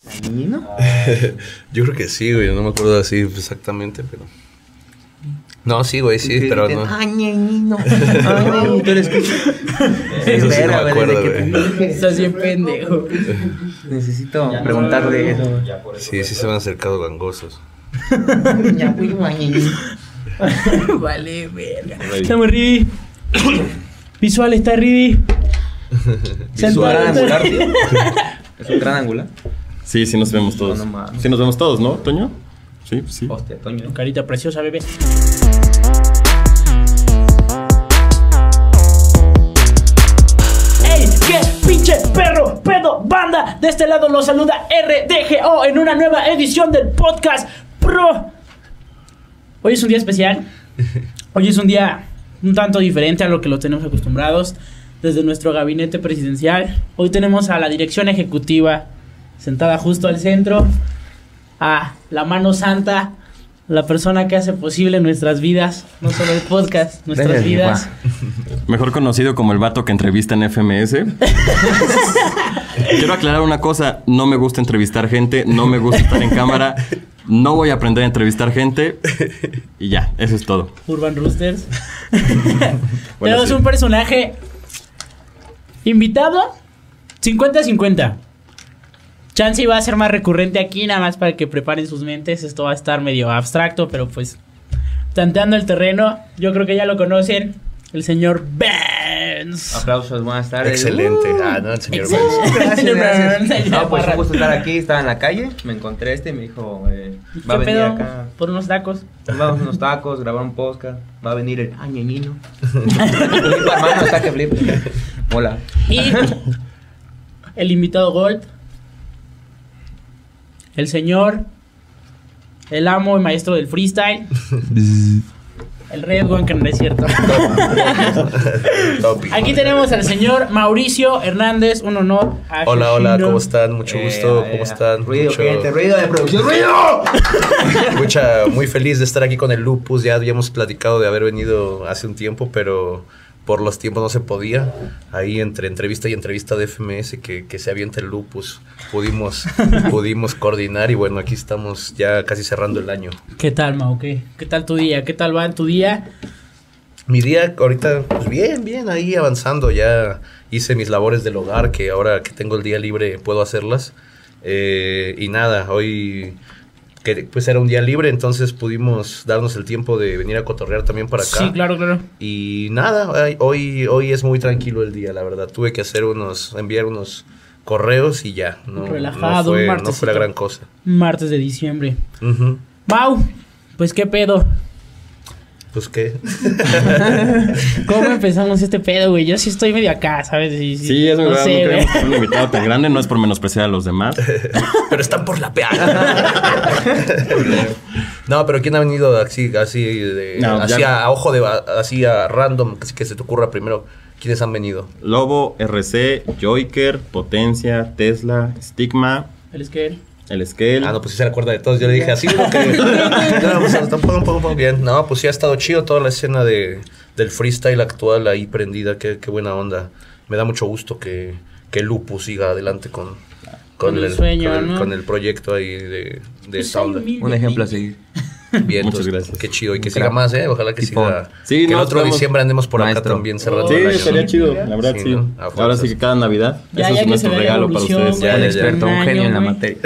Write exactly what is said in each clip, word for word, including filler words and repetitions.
¿No? Yo creo que sí, güey. No me acuerdo así exactamente, pero... No, sí, güey, sí, pero no. Ay, ñeñino. Ay, tú eres que... Eso sí no me acuerdo, güey. Estás bien pendejo. Necesito preguntarle eso. Sí, sí se me han acercado gangosos. Ya fui ñeñino. Vale, verga. Estamos Rivi. Visual está Rivi. Visual angular, tío. Es un gran angular. Sí, sí nos vemos todos. No, no mames. Sí nos vemos todos, ¿no, Toño? Sí, sí. Hostia, Toño. Carita preciosa, bebé. ¡Ey! ¡Qué pinche perro, pedo, banda! De este lado los saluda R D G O en una nueva edición del podcast Pro. Hoy es un día especial. Hoy es un día un tanto diferente a lo que lo tenemos acostumbrados desde nuestro gabinete presidencial. Hoy tenemos a la dirección ejecutiva sentada justo al centro, a la mano santa, la persona que hace posible nuestras vidas, no solo el podcast, nuestras Gracias, vidas. Mejor conocido como el vato que entrevista en F M S. Quiero aclarar una cosa, no me gusta entrevistar gente, no me gusta estar en cámara, no voy a aprender a entrevistar gente y ya, eso es todo. Urban Roosters. Bueno, Tenemos sí. un personaje invitado cincuenta cincuenta. Chance va a ser más recurrente aquí, nada más para que preparen sus mentes. Esto va a estar medio abstracto, pero pues tanteando el terreno. Yo creo que ya lo conocen, el señor Benz. Aplausos, buenas tardes. Excelente. Uh, Ah, no, el señor Excelente. Benz. Gracias, gracias. No, pues Barra. un gusto estar aquí. Estaba en la calle, me encontré este y me dijo, eh, va a ¿Qué venir pedo? acá. Por unos tacos. Vamos a unos tacos, grabar un podcast. Va a venir el añeñino. Flip, hermano, está que flip. Hola. Y el invitado Gold, el señor, el amo y maestro del freestyle, el Red One, que no es cierto. Topi. Aquí tenemos al señor Mauricio Hernández, un honor. Hola, hola, Asesino. ¿cómo están? Mucho Eh, gusto, eh, ¿cómo están? Ruido, Mucho- gente, ruido de producción, ruido. Mucha, muy feliz de estar aquí con el Lupus. Ya habíamos platicado de haber venido hace un tiempo, pero por los tiempos no se podía. Ahí entre entrevista y entrevista de F M S que, que se avienta el Lupus. Pudimos, pudimos coordinar y bueno, aquí estamos ya casi cerrando el año. ¿Qué tal, Mau? ¿Qué? ¿Qué tal tu día? ¿Qué tal va en tu día? Mi día ahorita, pues bien, bien, ahí avanzando. Ya hice mis labores del hogar, que ahora que tengo el día libre puedo hacerlas. Eh, y nada, hoy que pues era un día libre, entonces pudimos darnos el tiempo de venir a cotorrear también para acá. Sí, claro, claro. Y nada, ay, hoy, hoy es muy tranquilo el día, la verdad. Tuve que hacer unos, enviar unos correos y ya. No, Relajado, no un fue, no martesito. fue la gran cosa. Martes de diciembre. Ujú. Mau, pues qué pedo. Pues qué. ¿Cómo empezamos este pedo, güey? Yo sí estoy medio acá, ¿sabes? Sí, Sí, es no verdad, sé, no güey. queremos un invitado tan grande, no es por menospreciar a los demás. Pero están por la peada. No, pero ¿quién ha venido así, así, de, No, así ya- a, a ojo de, a- así a random, que, que se te ocurra primero? ¿Quiénes han venido? Lobo, R C, Joiker, Potencia, Tesla, Stigma, El Scale. el Scale. Ah, no, pues sí se recuerda de todos. Yo le dije así, uno que... No, pues tampoco, un poco bien. No, pues sí ha estado chido toda la escena de, del freestyle actual ahí prendida. Qué, qué buena onda. Me da mucho gusto que, que Lupus siga adelante con, con, Con el sueño, con el, ¿no? con el proyecto ahí de, de Pues esta onda. Un ejemplo a seguir. Bien, Muchas entonces, gracias. Qué chido. Y que Un siga crack. más, ¿eh? Ojalá que Tipo- siga. Sí, que el nos otro vemos. diciembre andemos por acá Maestro. también cerrando Sí, el año. estaría ¿no? chido, la verdad, Sí, sí. ¿no? A Ahora fuerzas. sí que cada Navidad, Ya, eso ya es que nuestro se vea regalo para evolución, ustedes. Ya, Un ya, experto, un año, genio en la güey. materia.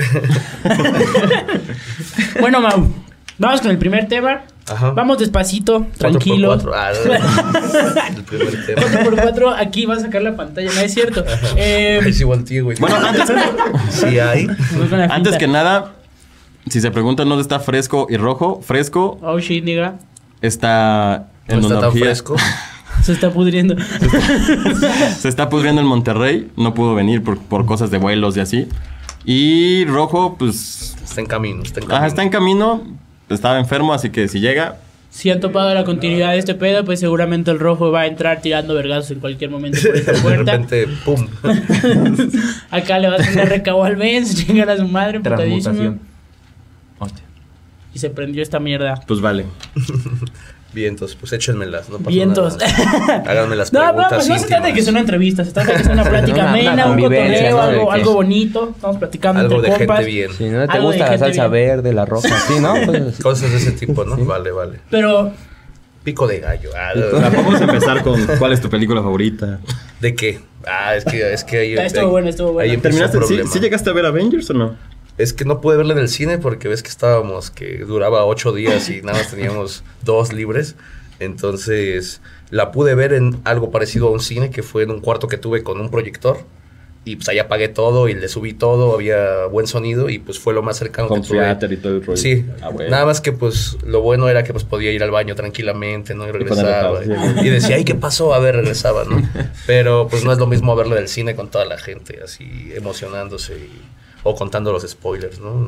Bueno, Mau, vamos con el primer tema. Ajá. Vamos despacito, Cuatro por tranquilo. cuatro. Ah, el primer tema. cuatro por cuatro, aquí va a sacar la pantalla, no es cierto. Eh, Ahí sí volteé, güey. Bueno, antes, Sí hay. vamos con la antes finta. que nada, si se preguntan dónde está fresco y rojo, fresco Oh shit, nigga. está en No está tan Monarquía. fresco. Se está pudriendo. Se está pudriendo en Monterrey, no pudo venir por, por cosas de vuelos y así. Y rojo, pues, Está en camino, está en camino. ajá, está en camino, estaba enfermo, así que si llega, Si han topado la continuidad de este pedo, pues seguramente el rojo va a entrar tirando vergazos en cualquier momento por esta De puerta. repente, pum. Acá le va a tener recabo al Benz, chingar a su madre, putadísimo. Transmutación. Hostia. Y se prendió esta mierda. pues vale. Vientos, pues échenmelas, no pasa Vientos. nada. Háganme las No, no, preguntas pues no se trata de que sea íntimas. una entrevista, se trata de que sea una plática Una- una amena, un convivencia, cotorreo, ¿no? De algo, que- algo bonito. Estamos platicando Algo entre de compas. gente bien. Si no te Algo de gusta la gente salsa bien. verde, la roja, sí, ¿no? Pues, Cosas de ese tipo, ¿no? Vale, vale. Pero, Pico de gallo. Ah, Vamos a empezar con cuál es tu película favorita. ¿de qué? Ah, es que, es que ahí... estuvo ahí- bueno, estuvo bueno. ahí empezó el ¿Terminaste? ¿Sí, problema. sí llegaste a ver Avengers o no? Es que no pude verla en el cine porque ves que estábamos, que duraba ocho días y nada más teníamos dos libres. Entonces la pude ver en algo parecido a un cine, que fue en un cuarto que tuve con un proyector. Y pues ahí apagué todo y le subí todo, había buen sonido y pues fue lo más cercano Con que tuve. theater y todo el rollo. Sí, Ah, bueno. nada más que pues lo bueno era que pues podía ir al baño tranquilamente, ¿no? Y ponerle regresaba. pausa. Y decía, ay, ¿qué pasó? A ver, regresaba, ¿no? Pero pues no es lo mismo verlo del cine con toda la gente, así emocionándose y- o contando los spoilers, ¿no?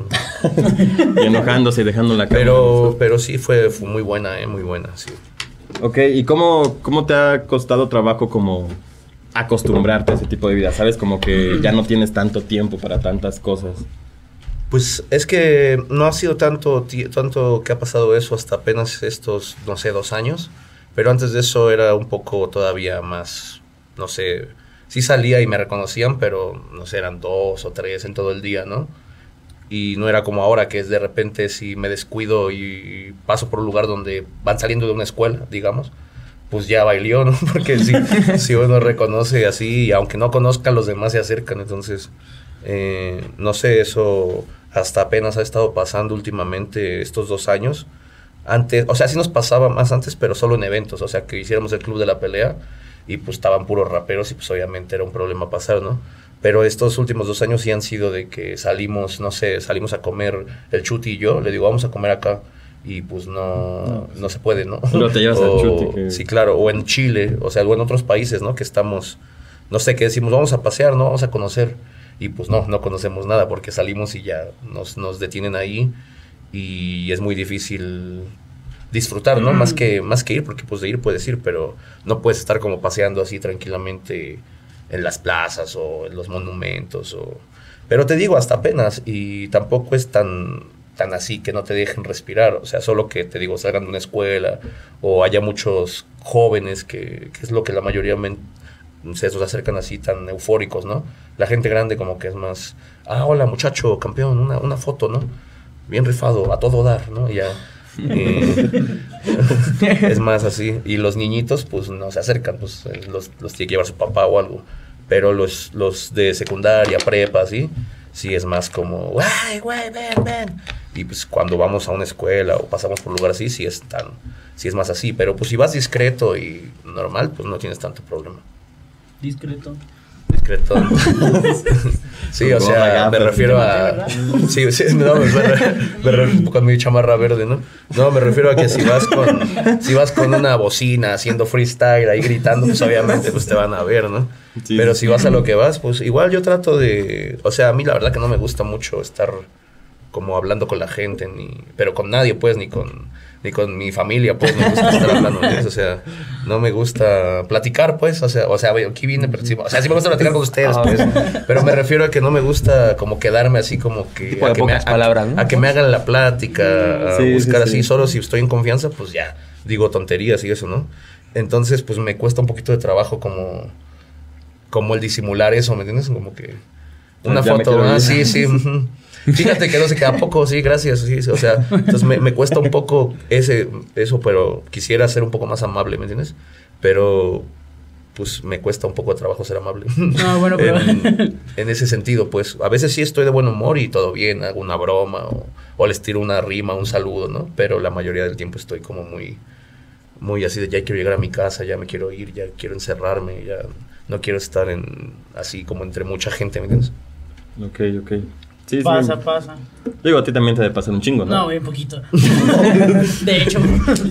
Y enojándose y dejando la cámara. Pero, pero sí fue, fue muy buena, ¿eh? Muy buena, sí. Ok, ¿y cómo, cómo te ha costado trabajo como acostumbrarte a ese tipo de vida? ¿Sabes? Como que ya no tienes tanto tiempo para tantas cosas. Pues es que no ha sido tanto, ti- tanto que ha pasado eso hasta apenas estos, no sé, dos años. Pero antes de eso era un poco todavía más, no sé, sí salía y me reconocían, pero no sé, eran dos o tres en todo el día, ¿no? Y no era como ahora, que es de repente si me descuido y paso por un lugar donde van saliendo de una escuela, digamos, pues ya bailó, ¿no? Porque si, si uno reconoce así, y aunque no conozca, los demás se acercan. Entonces, eh, no sé, eso hasta apenas ha estado pasando últimamente estos dos años. Antes, o sea, sí nos pasaba más antes, pero solo en eventos. O sea, que hiciéramos el club de la pelea y pues estaban puros raperos y pues obviamente era un problema pasar, ¿no? Pero estos últimos dos años sí han sido de que salimos, no sé, salimos a comer el Chuti y yo. Le digo, vamos a comer acá. Y pues no, no, no se puede, ¿no? Pero te llevas O- al Chuti. Que... Sí, claro. O en Chile, o sea, o en otros países, ¿no? Que estamos, no sé, que decimos, vamos a pasear, ¿no? Vamos a conocer. Y pues no, no conocemos nada porque salimos y ya nos, nos detienen ahí. Y es muy difícil disfrutar, ¿no? Mm. Más que, más que ir, porque pues de ir puedes ir, pero no puedes estar como paseando así tranquilamente en las plazas o en los monumentos. O... Pero te digo, hasta apenas, y tampoco es tan, tan así que no te dejen respirar. O sea, solo que te digo, salgan de una escuela o haya muchos jóvenes, que, que es lo que la mayoría men- se nos acercan así tan eufóricos, ¿no? La gente grande como que es más, ah, hola muchacho, campeón, una, una foto, ¿no? Bien rifado, a todo dar, ¿no? Y ya... Eh, es más así. Y los niñitos, pues no se acercan, pues eh, los, los tiene que llevar su papá o algo. Pero los, los de secundaria, prepa, así, sí es más como, ¡ay, güey, ven, ven! Y pues cuando vamos a una escuela o pasamos por un lugar así, sí es, tan, sí es más así. Pero pues si vas discreto y normal, pues no tienes tanto problema. Discreto. Discreto. Sí, o sea, me refiero a... Sí, sí, no, me, me refiero con mi chamarra verde, ¿no? No, me refiero a que si vas con si vas con una bocina haciendo freestyle ahí gritando, pues obviamente pues te van a ver, ¿no? Sí, Pero sí. si vas a lo que vas, pues igual yo trato de... O sea, a mí la verdad que no me gusta mucho estar como hablando con la gente, ni pero con nadie, pues, ni con... ni con mi familia, pues, me gusta estar hablando de eso, o sea, no me gusta platicar, pues, o sea, o sea, aquí vine, pero sí, o sea, sí me gusta platicar con ustedes, pues, pero me refiero a que no me gusta como quedarme así como que... Tipo de a que me, pocas a- palabras, ¿no? a que me hagan la plática, a Sí, sí, buscar sí. así, solo si estoy en confianza, pues ya, digo tonterías y eso, ¿no? Entonces, pues, me cuesta un poquito de trabajo como, como el disimular eso, ¿me entiendes? Como que una Ya me foto, quiero ah, ir. sí, sí, ujú. Fíjate que no sé qué, ¿a poco? Sí, gracias, sí, sí, o sea, entonces me, me cuesta un poco ese, eso, pero quisiera ser un poco más amable, ¿me entiendes? Pero, pues, me cuesta un poco de trabajo ser amable. No, bueno, pero... en, en ese sentido, pues, a veces sí estoy de buen humor y todo bien, hago una broma o, o les tiro una rima, un saludo, ¿no? Pero la mayoría del tiempo estoy como muy, muy así de ya quiero llegar a mi casa, ya me quiero ir, ya quiero encerrarme, ya no quiero estar en, así como entre mucha gente, ¿me entiendes? Ok, ok. Sí, sí, Pasa, me- pasa. Digo, a ti también te debe pasar un chingo, ¿no? No, bien poquito. De hecho.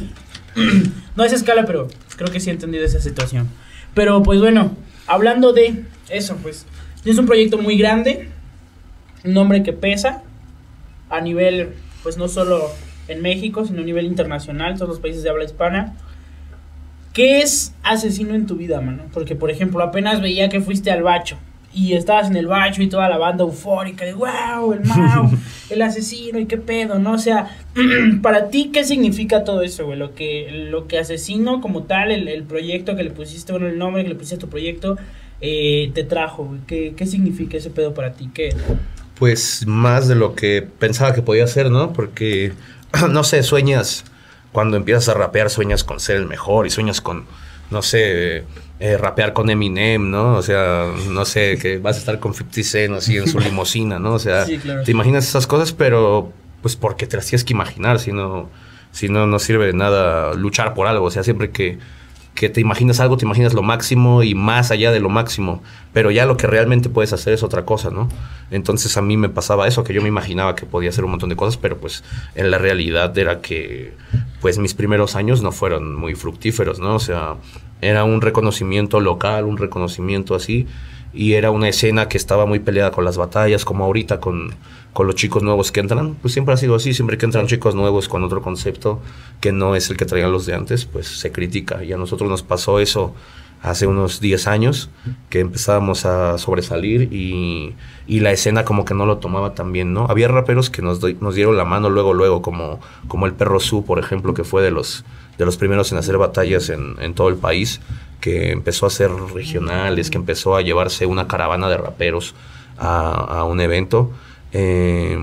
No es escala, pero creo que sí he entendido esa situación. Pero pues bueno, hablando de eso, pues tienes un proyecto muy grande, un nombre que pesa a nivel, pues no solo en México, sino a nivel internacional, todos los países de habla hispana. ¿Qué es Asesino en tu vida, mano? Porque, por ejemplo, apenas veía que fuiste al Bacho. y estabas en el bacho y toda la banda eufórica de wow, el Mau, el asesino y qué pedo, ¿no? O sea, para ti, ¿qué significa todo eso, güey? Lo que, lo que Asesino como tal, el, el proyecto que le pusiste, bueno, el nombre que le pusiste a tu proyecto, eh, te trajo, güey. ¿Qué, ¿Qué significa ese pedo para ti? ¿Qué? Pues más de lo que pensaba que podía ser, ¿no? Porque, no sé, sueñas, cuando empiezas a rapear, sueñas con ser el mejor y sueñas con, no sé, eh, rapear con Eminem, ¿no? O sea, no sé, que vas a estar con cincuenta Cent así en su limusina, ¿no? O sea, sí, claro. Te imaginas esas cosas, pero pues porque te las tienes que imaginar, si no, si no, no sirve de nada luchar por algo. O sea, siempre que, que te imaginas algo, te imaginas lo máximo y más allá de lo máximo, pero ya lo que realmente puedes hacer es otra cosa, ¿no? Entonces a mí me pasaba eso, que yo me imaginaba que podía hacer un montón de cosas, pero pues en la realidad era que pues mis primeros años no fueron muy fructíferos, ¿no? O sea, era un reconocimiento local, un reconocimiento así, y era una escena que estaba muy peleada con las batallas, como ahorita con, con los chicos nuevos que entran. Pues siempre ha sido así, siempre que entran chicos nuevos con otro concepto que no es el que traían los de antes, pues se critica. Y a nosotros nos pasó eso hace unos diez años, que empezábamos a sobresalir y, y la escena como que no lo tomaba tan bien, ¿no? Había raperos que nos, nos dieron la mano luego, luego, como, como el Perro Su, por ejemplo, que fue de los, de los primeros en hacer batallas en, en todo el país, que empezó a hacer regionales, que empezó a llevarse una caravana de raperos a, a un evento. Eh,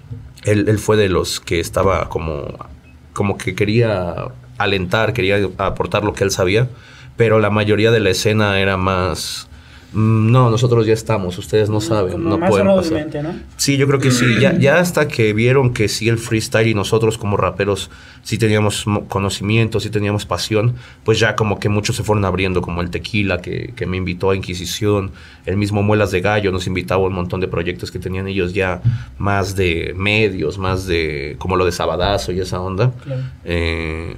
él, él fue de los que estaba como, como que quería alentar, quería aportar lo que él sabía, pero la mayoría de la escena era más... No, nosotros ya estamos, ustedes no saben, como no más pueden pasar. mente, ¿no? Sí, yo creo que sí, ya, ya hasta que vieron que sí el freestyle y nosotros como raperos sí teníamos conocimiento, sí teníamos pasión, pues ya como que muchos se fueron abriendo, como el Tequila que, que me invitó a Inquisición, el mismo Muelas de Gallo nos invitaba a un montón de proyectos que tenían ellos ya más de medios, más de como lo de Sabadazo y esa onda. Claro. Eh,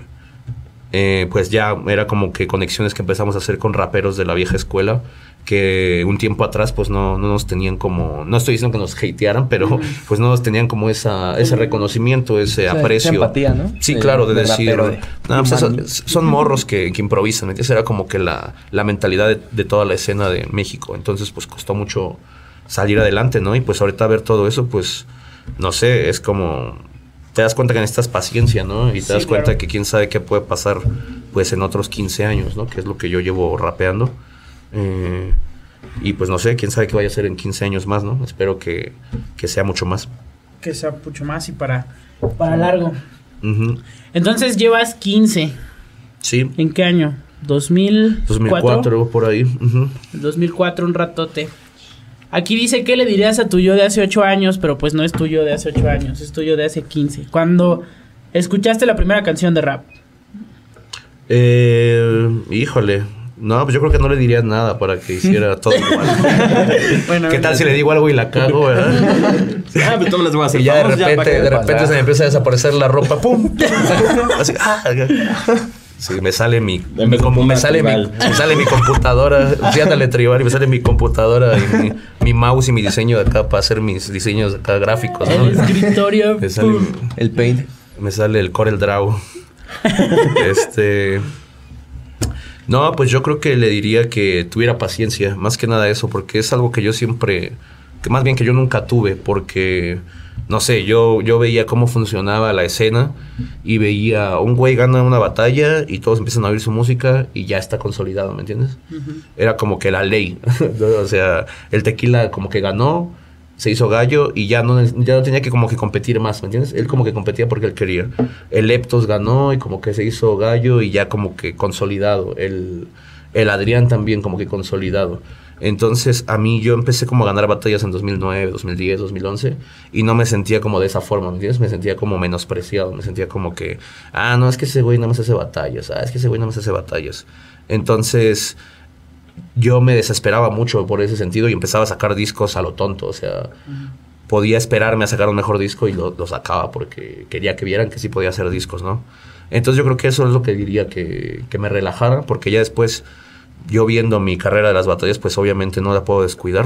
eh, pues ya era como que conexiones que empezamos a hacer con raperos de la vieja escuela, que un tiempo atrás pues no, no nos tenían como, no estoy diciendo que nos hatearan, pero uh-huh. pues no nos tenían como esa, ese reconocimiento, ese o sea, aprecio. Esa empatía, ¿no? Sí, de, claro, de, de decir, de, no, pues eso, son morros que, que improvisan, esa era como que la, la mentalidad de, de toda la escena de México, entonces pues costó mucho salir adelante, ¿no? Y pues ahorita ver todo eso, pues, no sé, es como, te das cuenta que necesitas paciencia, ¿no? Y te sí, das cuenta claro. que quién sabe qué puede pasar, pues, en otros quince años, ¿no? Que es lo que yo llevo rapeando. Eh, y pues no sé, quién sabe qué vaya a ser en quince años más, ¿no? Espero que, que sea mucho más. Que sea mucho más y para, para largo. Uh-huh. Entonces llevas quince. Sí. ¿En qué año? ¿dos mil cuatro? dos mil cuatro, por ahí. Uh-huh. dos mil cuatro, un ratote. Aquí dice, ¿qué le dirías a tu yo de hace ocho años? Pero pues no es tu yo de hace ocho años, es tu yo de hace quince. Cuando escuchaste la primera canción de rap. Eh, híjole... No, pues yo creo que no le diría nada para que hiciera todo igual. Bueno, ¿qué tal si le digo algo y la cago, verdad? Ah, pues todos les voy a hacer. Y ya de repente, ya de repente se me empieza a desaparecer la ropa, ¡pum! Así, ah, sí, me sale mi, mi como me sale mi, me sale mi computadora, sí, ándale tribal, y me sale mi computadora y mi, mi mouse y mi diseño de acá para hacer mis diseños acá gráficos, ¿no? El escritorio, me sale, el Paint. Me sale el Corel Draw. Este... No, pues yo creo que le diría que tuviera paciencia, más que nada eso, porque es algo que yo siempre, que más bien que yo nunca tuve, porque, no sé, yo, yo veía cómo funcionaba la escena y veía un güey gana una batalla y todos empiezan a oír su música y ya está consolidado, ¿me entiendes? Uh-huh. Era como que la ley, o sea, el Tequila como que ganó, se hizo gallo y ya no, ya no tenía que como que competir más, ¿me entiendes? Él como que competía porque él quería. El Leptos ganó y como que se hizo gallo y ya como que consolidado. El, el Adrián también como que consolidado. Entonces a mí yo empecé como a ganar batallas en dos mil nueve, dos mil diez, dos mil once y no me sentía como de esa forma, ¿me entiendes? Me sentía como menospreciado, me sentía como que, ah, no, es que ese güey nada más hace batallas, ah, es que ese güey nada más hace batallas. Entonces... yo me desesperaba mucho por ese sentido y empezaba a sacar discos a lo tonto, o sea, uh-huh. podía esperarme a sacar un mejor disco y lo, lo sacaba porque quería que vieran que sí podía hacer discos, ¿no? Entonces yo creo que eso es lo que diría que, que me relajara, porque ya después, yo viendo mi carrera de las batallas, pues obviamente no la puedo descuidar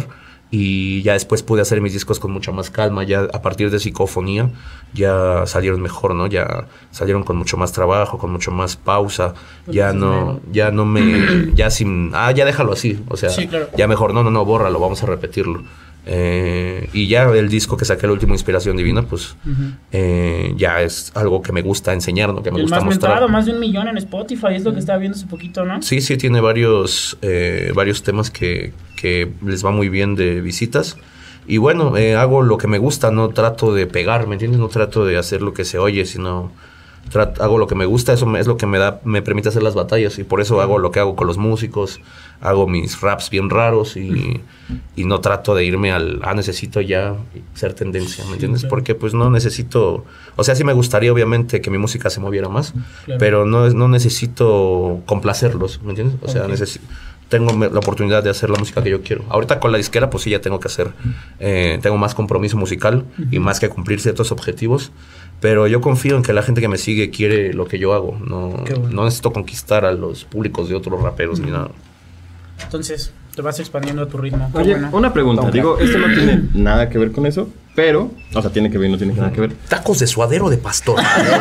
Y ya después pude hacer mis discos con mucha más calma. Ya a partir de Psicofonía ya salieron mejor, ¿no? Ya salieron con mucho más trabajo, con mucho más pausa. Ya no, ya no me... Ya sin... Ah, ya déjalo así. O sea, sí, claro. ya mejor, no, no, no, bórralo, vamos a repetirlo. Eh, y ya el disco que saqué, el último, Inspiración Divina, pues uh-huh. eh, ya es algo que me gusta enseñar, ¿no? Que me el gusta más mostrar. Mentado, más de un millón en Spotify, es lo que estaba viendo hace poquito, ¿no? Sí, sí, tiene varios, eh, varios temas que, que les va muy bien de visitas. Y bueno, eh, hago lo que me gusta, no trato de pegar, ¿me entiendes? No trato de hacer lo que se oye, sino... Trato, hago lo que me gusta, eso me, es lo que me da, me permite hacer las batallas y por eso hago lo que hago con los músicos, hago mis raps bien raros y, y no trato de irme al, ah, necesito ya ser tendencia, ¿me entiendes? Sí, claro. Porque pues no necesito, o sea, sí me gustaría obviamente que mi música se moviera más, claro. pero no, no necesito complacerlos, ¿me entiendes? O sea, okay. necesito... Tengo la oportunidad de hacer la música que yo quiero. Ahorita con la disquera, pues sí, ya tengo que hacer... Eh, tengo más compromiso musical uh-huh. y más que cumplir ciertos objetivos. Pero yo confío en que la gente que me sigue quiere lo que yo hago. No, bueno. no necesito conquistar a los públicos de otros raperos uh-huh. ni nada. Entonces, te vas expandiendo a tu ritmo. Oye, bueno. una pregunta. Toma. Digo, esto no tiene nada que ver con eso, pero... O sea, tiene que ver, no tiene nada que ver. Tacos de suadero de pastor.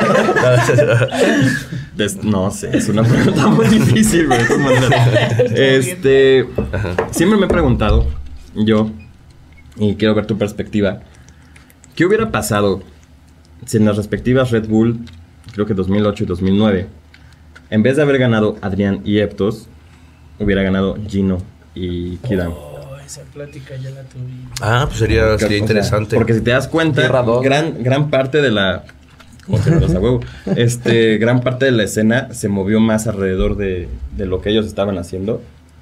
Des, no sé, es una pregunta muy difícil, güey. Este... Ajá. Siempre me he preguntado, yo, y quiero ver tu perspectiva, ¿qué hubiera pasado si en las respectivas Red Bull, creo que dos mil ocho y dos mil nueve, en vez de haber ganado Adrián y Eptos, hubiera ganado Gino y Kidam? Oh, esa plática ya la tuvimos. Ah, pues sería, porque, sería interesante. Sea, porque si te das cuenta, gran, gran parte de la... Como se a huevo. Este, gran parte de la escena se movió más alrededor de, de lo que ellos estaban haciendo.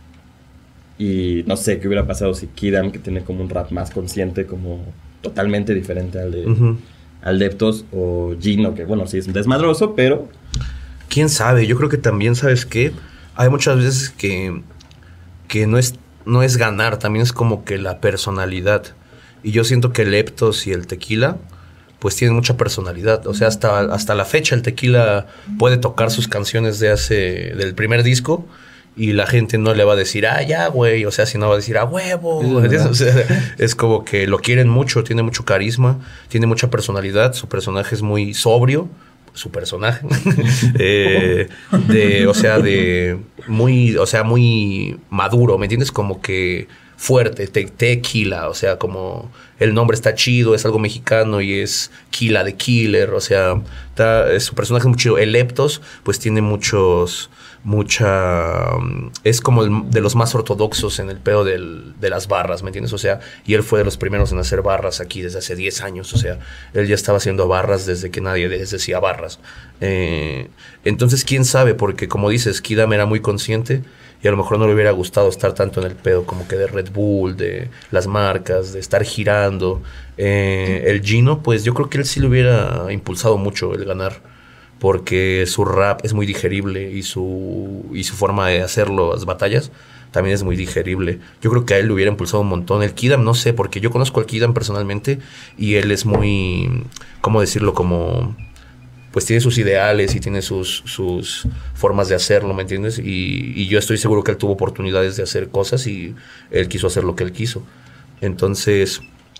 Y no sé qué hubiera pasado si Kidam, que tiene como un rap más consciente, como totalmente diferente al de, uh-huh. al de Eptos, o Gino, que bueno, sí es un desmadroso, pero... ¿Quién sabe? Yo creo que también, ¿sabes qué? Hay muchas veces que, que no, es, no es ganar, también es como que la personalidad. Y yo siento que el Eptos y el Tequila... pues tienen mucha personalidad. O sea, hasta, hasta la fecha el Tequila puede tocar sus canciones de hace, del primer disco y la gente no le va a decir, ah, ya, güey. O sea, sino va a decir, ah, huevo. O sea, es como que lo quieren mucho, tiene mucho carisma, tiene mucha personalidad. Su personaje es muy sobrio. Su personaje. eh, de, o sea, de muy, o sea, muy maduro, ¿me entiendes? Como que fuerte, te, Tequila, o sea, como el nombre está chido, es algo mexicano y es Kila de Killer, o sea, está, su personaje es muy chido. El Eptos, pues tiene muchos, mucha, es como el, de los más ortodoxos en el pedo del, de las barras, ¿me entiendes? O sea, y él fue de los primeros en hacer barras aquí desde hace diez años, o sea, él ya estaba haciendo barras desde que nadie les decía barras. Eh, entonces, quién sabe, porque como dices, Kidam era muy consciente y a lo mejor no le hubiera gustado estar tanto en el pedo como que de Red Bull, de las marcas, de estar girando. Eh, el Gino, pues yo creo que él sí le hubiera impulsado mucho el ganar, porque su rap es muy digerible y su, y su forma de hacer las batallas también es muy digerible. Yo creo que a él le hubiera impulsado un montón. El Kidam, no sé, porque yo conozco al Kidam personalmente y él es muy, ¿cómo decirlo? Como... pues tiene sus ideales y tiene sus, sus formas de hacerlo, ¿me entiendes? Y, y yo estoy seguro que él tuvo oportunidades de hacer cosas y él quiso hacer lo que él quiso. Entonces,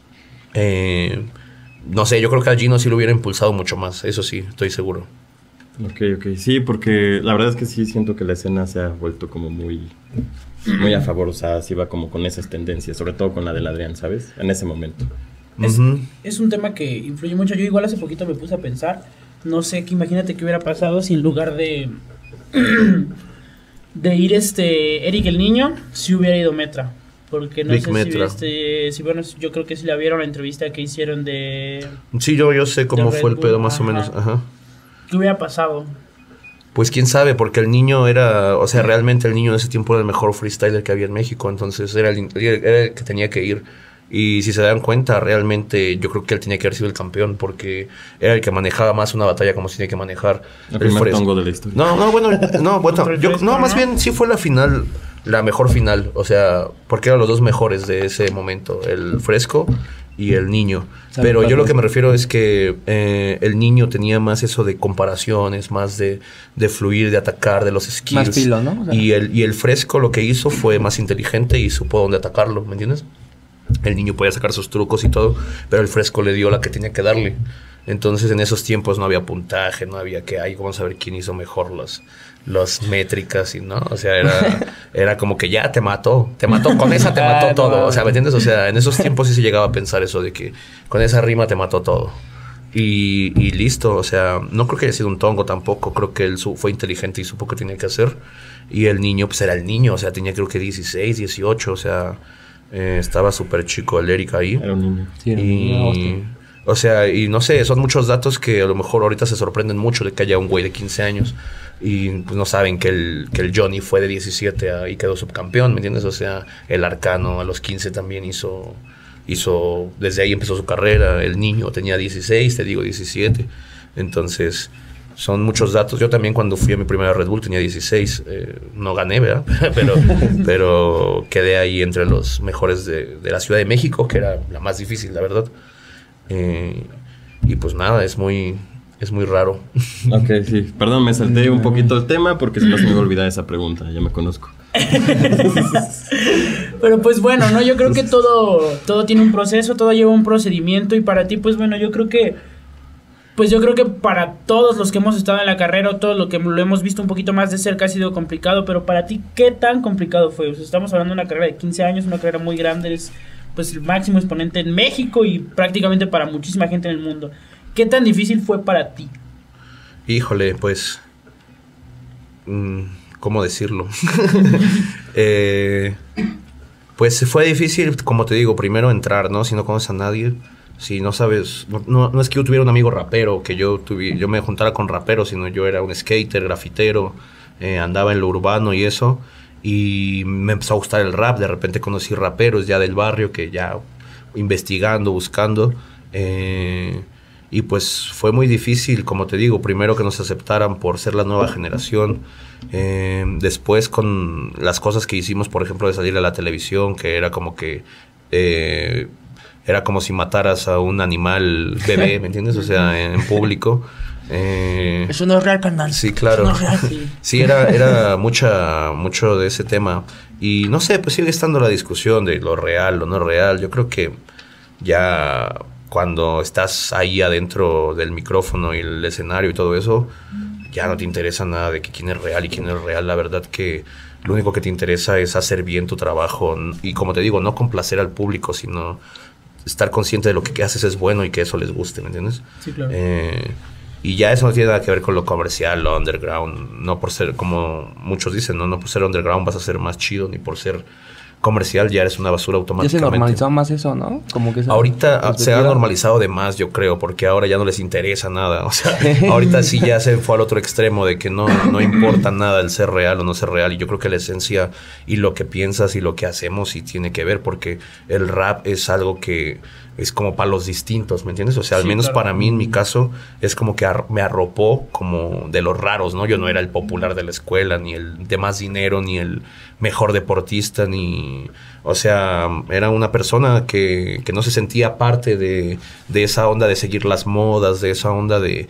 eh, no sé, yo creo que a Gino sí lo hubiera impulsado mucho más, eso sí, estoy seguro. Ok, ok, sí, porque la verdad es que sí siento que la escena se ha vuelto como muy, muy a favor, o sea, sí va como con esas tendencias, sobre todo con la del Adrián, ¿sabes? En ese momento. Es, uh-huh. es un tema que influye mucho. Yo igual hace poquito me puse a pensar, no sé, que imagínate qué hubiera pasado si en lugar de de ir este Eric el Niño, si hubiera ido Metra. Porque no Big sé Metra. si este, si bueno, yo creo que si la vieron la entrevista que hicieron de... Sí, yo, yo sé cómo fue el pedo más Ajá. o menos, ajá. ¿Qué hubiera pasado? Pues quién sabe, porque el niño era, o sea, realmente el niño en ese tiempo era el mejor freestyler que había en México, entonces era el, era el que tenía que ir. Y si se dan cuenta, realmente yo creo que él tenía que haber sido el campeón, porque era el que manejaba más una batalla como se tiene que manejar. El, el primer fresco. Tongo de la historia. No, no, bueno, no, bueno, yo, no, más bien sí fue la final, la mejor final, o sea, porque eran los dos mejores de ese momento, el Fresco y el Niño. Pero yo lo que me refiero es que eh, el Niño tenía más eso de comparaciones, más de, de fluir, de atacar, de los skills. Más filo, ¿no? O sea, y, el, y el Fresco lo que hizo fue más inteligente y supo dónde atacarlo, ¿me entiendes? El niño podía sacar sus trucos y todo, pero el fresco le dio la que tenía que darle. Entonces en esos tiempos no había puntaje, no había que, ay, vamos a ver quién hizo mejor los, los métricas y no, o sea, era, era como que ya te mató, te mató, con esa te mató Ah, todo, no. o sea, ¿me entiendes? O sea, en esos tiempos sí se llegaba a pensar eso de que con esa rima te mató todo. Y, y listo, o sea, no creo que haya sido un tongo tampoco, creo que él su, fue inteligente y supo qué tenía que hacer. Y el niño, pues era el niño, o sea, tenía creo que dieciséis, dieciocho, o sea, eh, estaba súper chico el Eric ahí. Era un niño. Sí, era un niño, hostia. Y, o sea, y no sé, son muchos datos que a lo mejor ahorita se sorprenden mucho de que haya un güey de quince años y pues no saben que el, que el Johnny fue de diecisiete a, y quedó subcampeón, ¿me entiendes? O sea, el Arcano a los quince también hizo, hizo, desde ahí empezó su carrera, el niño tenía dieciséis, te digo diecisiete, entonces son muchos datos. Yo también cuando fui a mi primera Red Bull tenía dieciséis, eh, no gané, ¿verdad? pero, pero quedé ahí entre los mejores de, de la Ciudad de México, que era la más difícil, la verdad. Eh, y pues nada, es muy, es muy raro. Ok, sí. Perdón, me salté un poquito el tema porque si no se me iba a olvidar esa pregunta. Ya me conozco. Pero pues bueno, ¿no? Yo creo que todo, todo tiene un proceso, todo lleva un procedimiento y para ti, pues bueno, yo creo que, pues yo creo que para todos los que hemos estado en la carrera o todos los que lo hemos visto un poquito más de cerca ha sido complicado, pero para ti, ¿qué tan complicado fue? O sea, estamos hablando de una carrera de quince años, una carrera muy grande, es pues el máximo exponente en México y prácticamente para muchísima gente en el mundo. ¿Qué tan difícil fue para ti? Híjole, pues, mmm, ¿cómo decirlo? eh, pues fue difícil, como te digo, primero entrar, ¿no? Si no conoces a nadie, si no sabes, no, no es que yo tuviera un amigo rapero, que yo, tuvi, yo me juntara con raperos, sino yo era un skater, grafitero, eh, andaba en lo urbano y eso. Y me empezó a gustar el rap, de repente conocí raperos ya del barrio que ya investigando, buscando, eh, y pues fue muy difícil, como te digo, primero que nos aceptaran por ser la nueva generación, eh, después con las cosas que hicimos, por ejemplo, de salir a la televisión, que era como que... Eh, era como si mataras a un animal bebé, ¿me entiendes? O sea, en, en público. Eh, Eso no es real, carnal. Sí, claro. Eso no es real. Sí, sí era, era mucha, mucho de ese tema. Y no sé, pues sigue estando la discusión de lo real, lo no real. Yo creo que ya cuando estás ahí adentro del micrófono y el escenario y todo eso, ya no te interesa nada de que quién es real y quién es real. La verdad que lo único que te interesa es hacer bien tu trabajo. Y como te digo, no complacer al público, sino estar consciente de lo que haces es bueno y que eso les guste, ¿me entiendes? Sí, claro. Eh, y ya eso no tiene nada que ver con lo comercial, lo underground. No por ser, como muchos dicen, no, no por ser underground vas a ser más chido, ni por ser comercial ya eres una basura Ya automáticamente. se normalizó más eso, ¿no? Como que esa Ahorita se ha perspectiva. normalizado de más, yo creo, porque ahora ya no les interesa nada. O sea, ahorita sí ya se fue al otro extremo de que no, no importa nada el ser real o no ser real. Y yo creo que la esencia y lo que piensas y lo que hacemos sí tiene que ver, porque el rap es algo que es como para los distintos, ¿me entiendes? O sea, al Sí, menos claro. para mí, en mi caso, es como que ar- me arropó como de los raros, ¿no? Yo no era el popular de la escuela, ni el de más dinero, ni el mejor deportista, ni... O sea, era una persona que, que no se sentía parte de, de esa onda de seguir las modas, de esa onda de,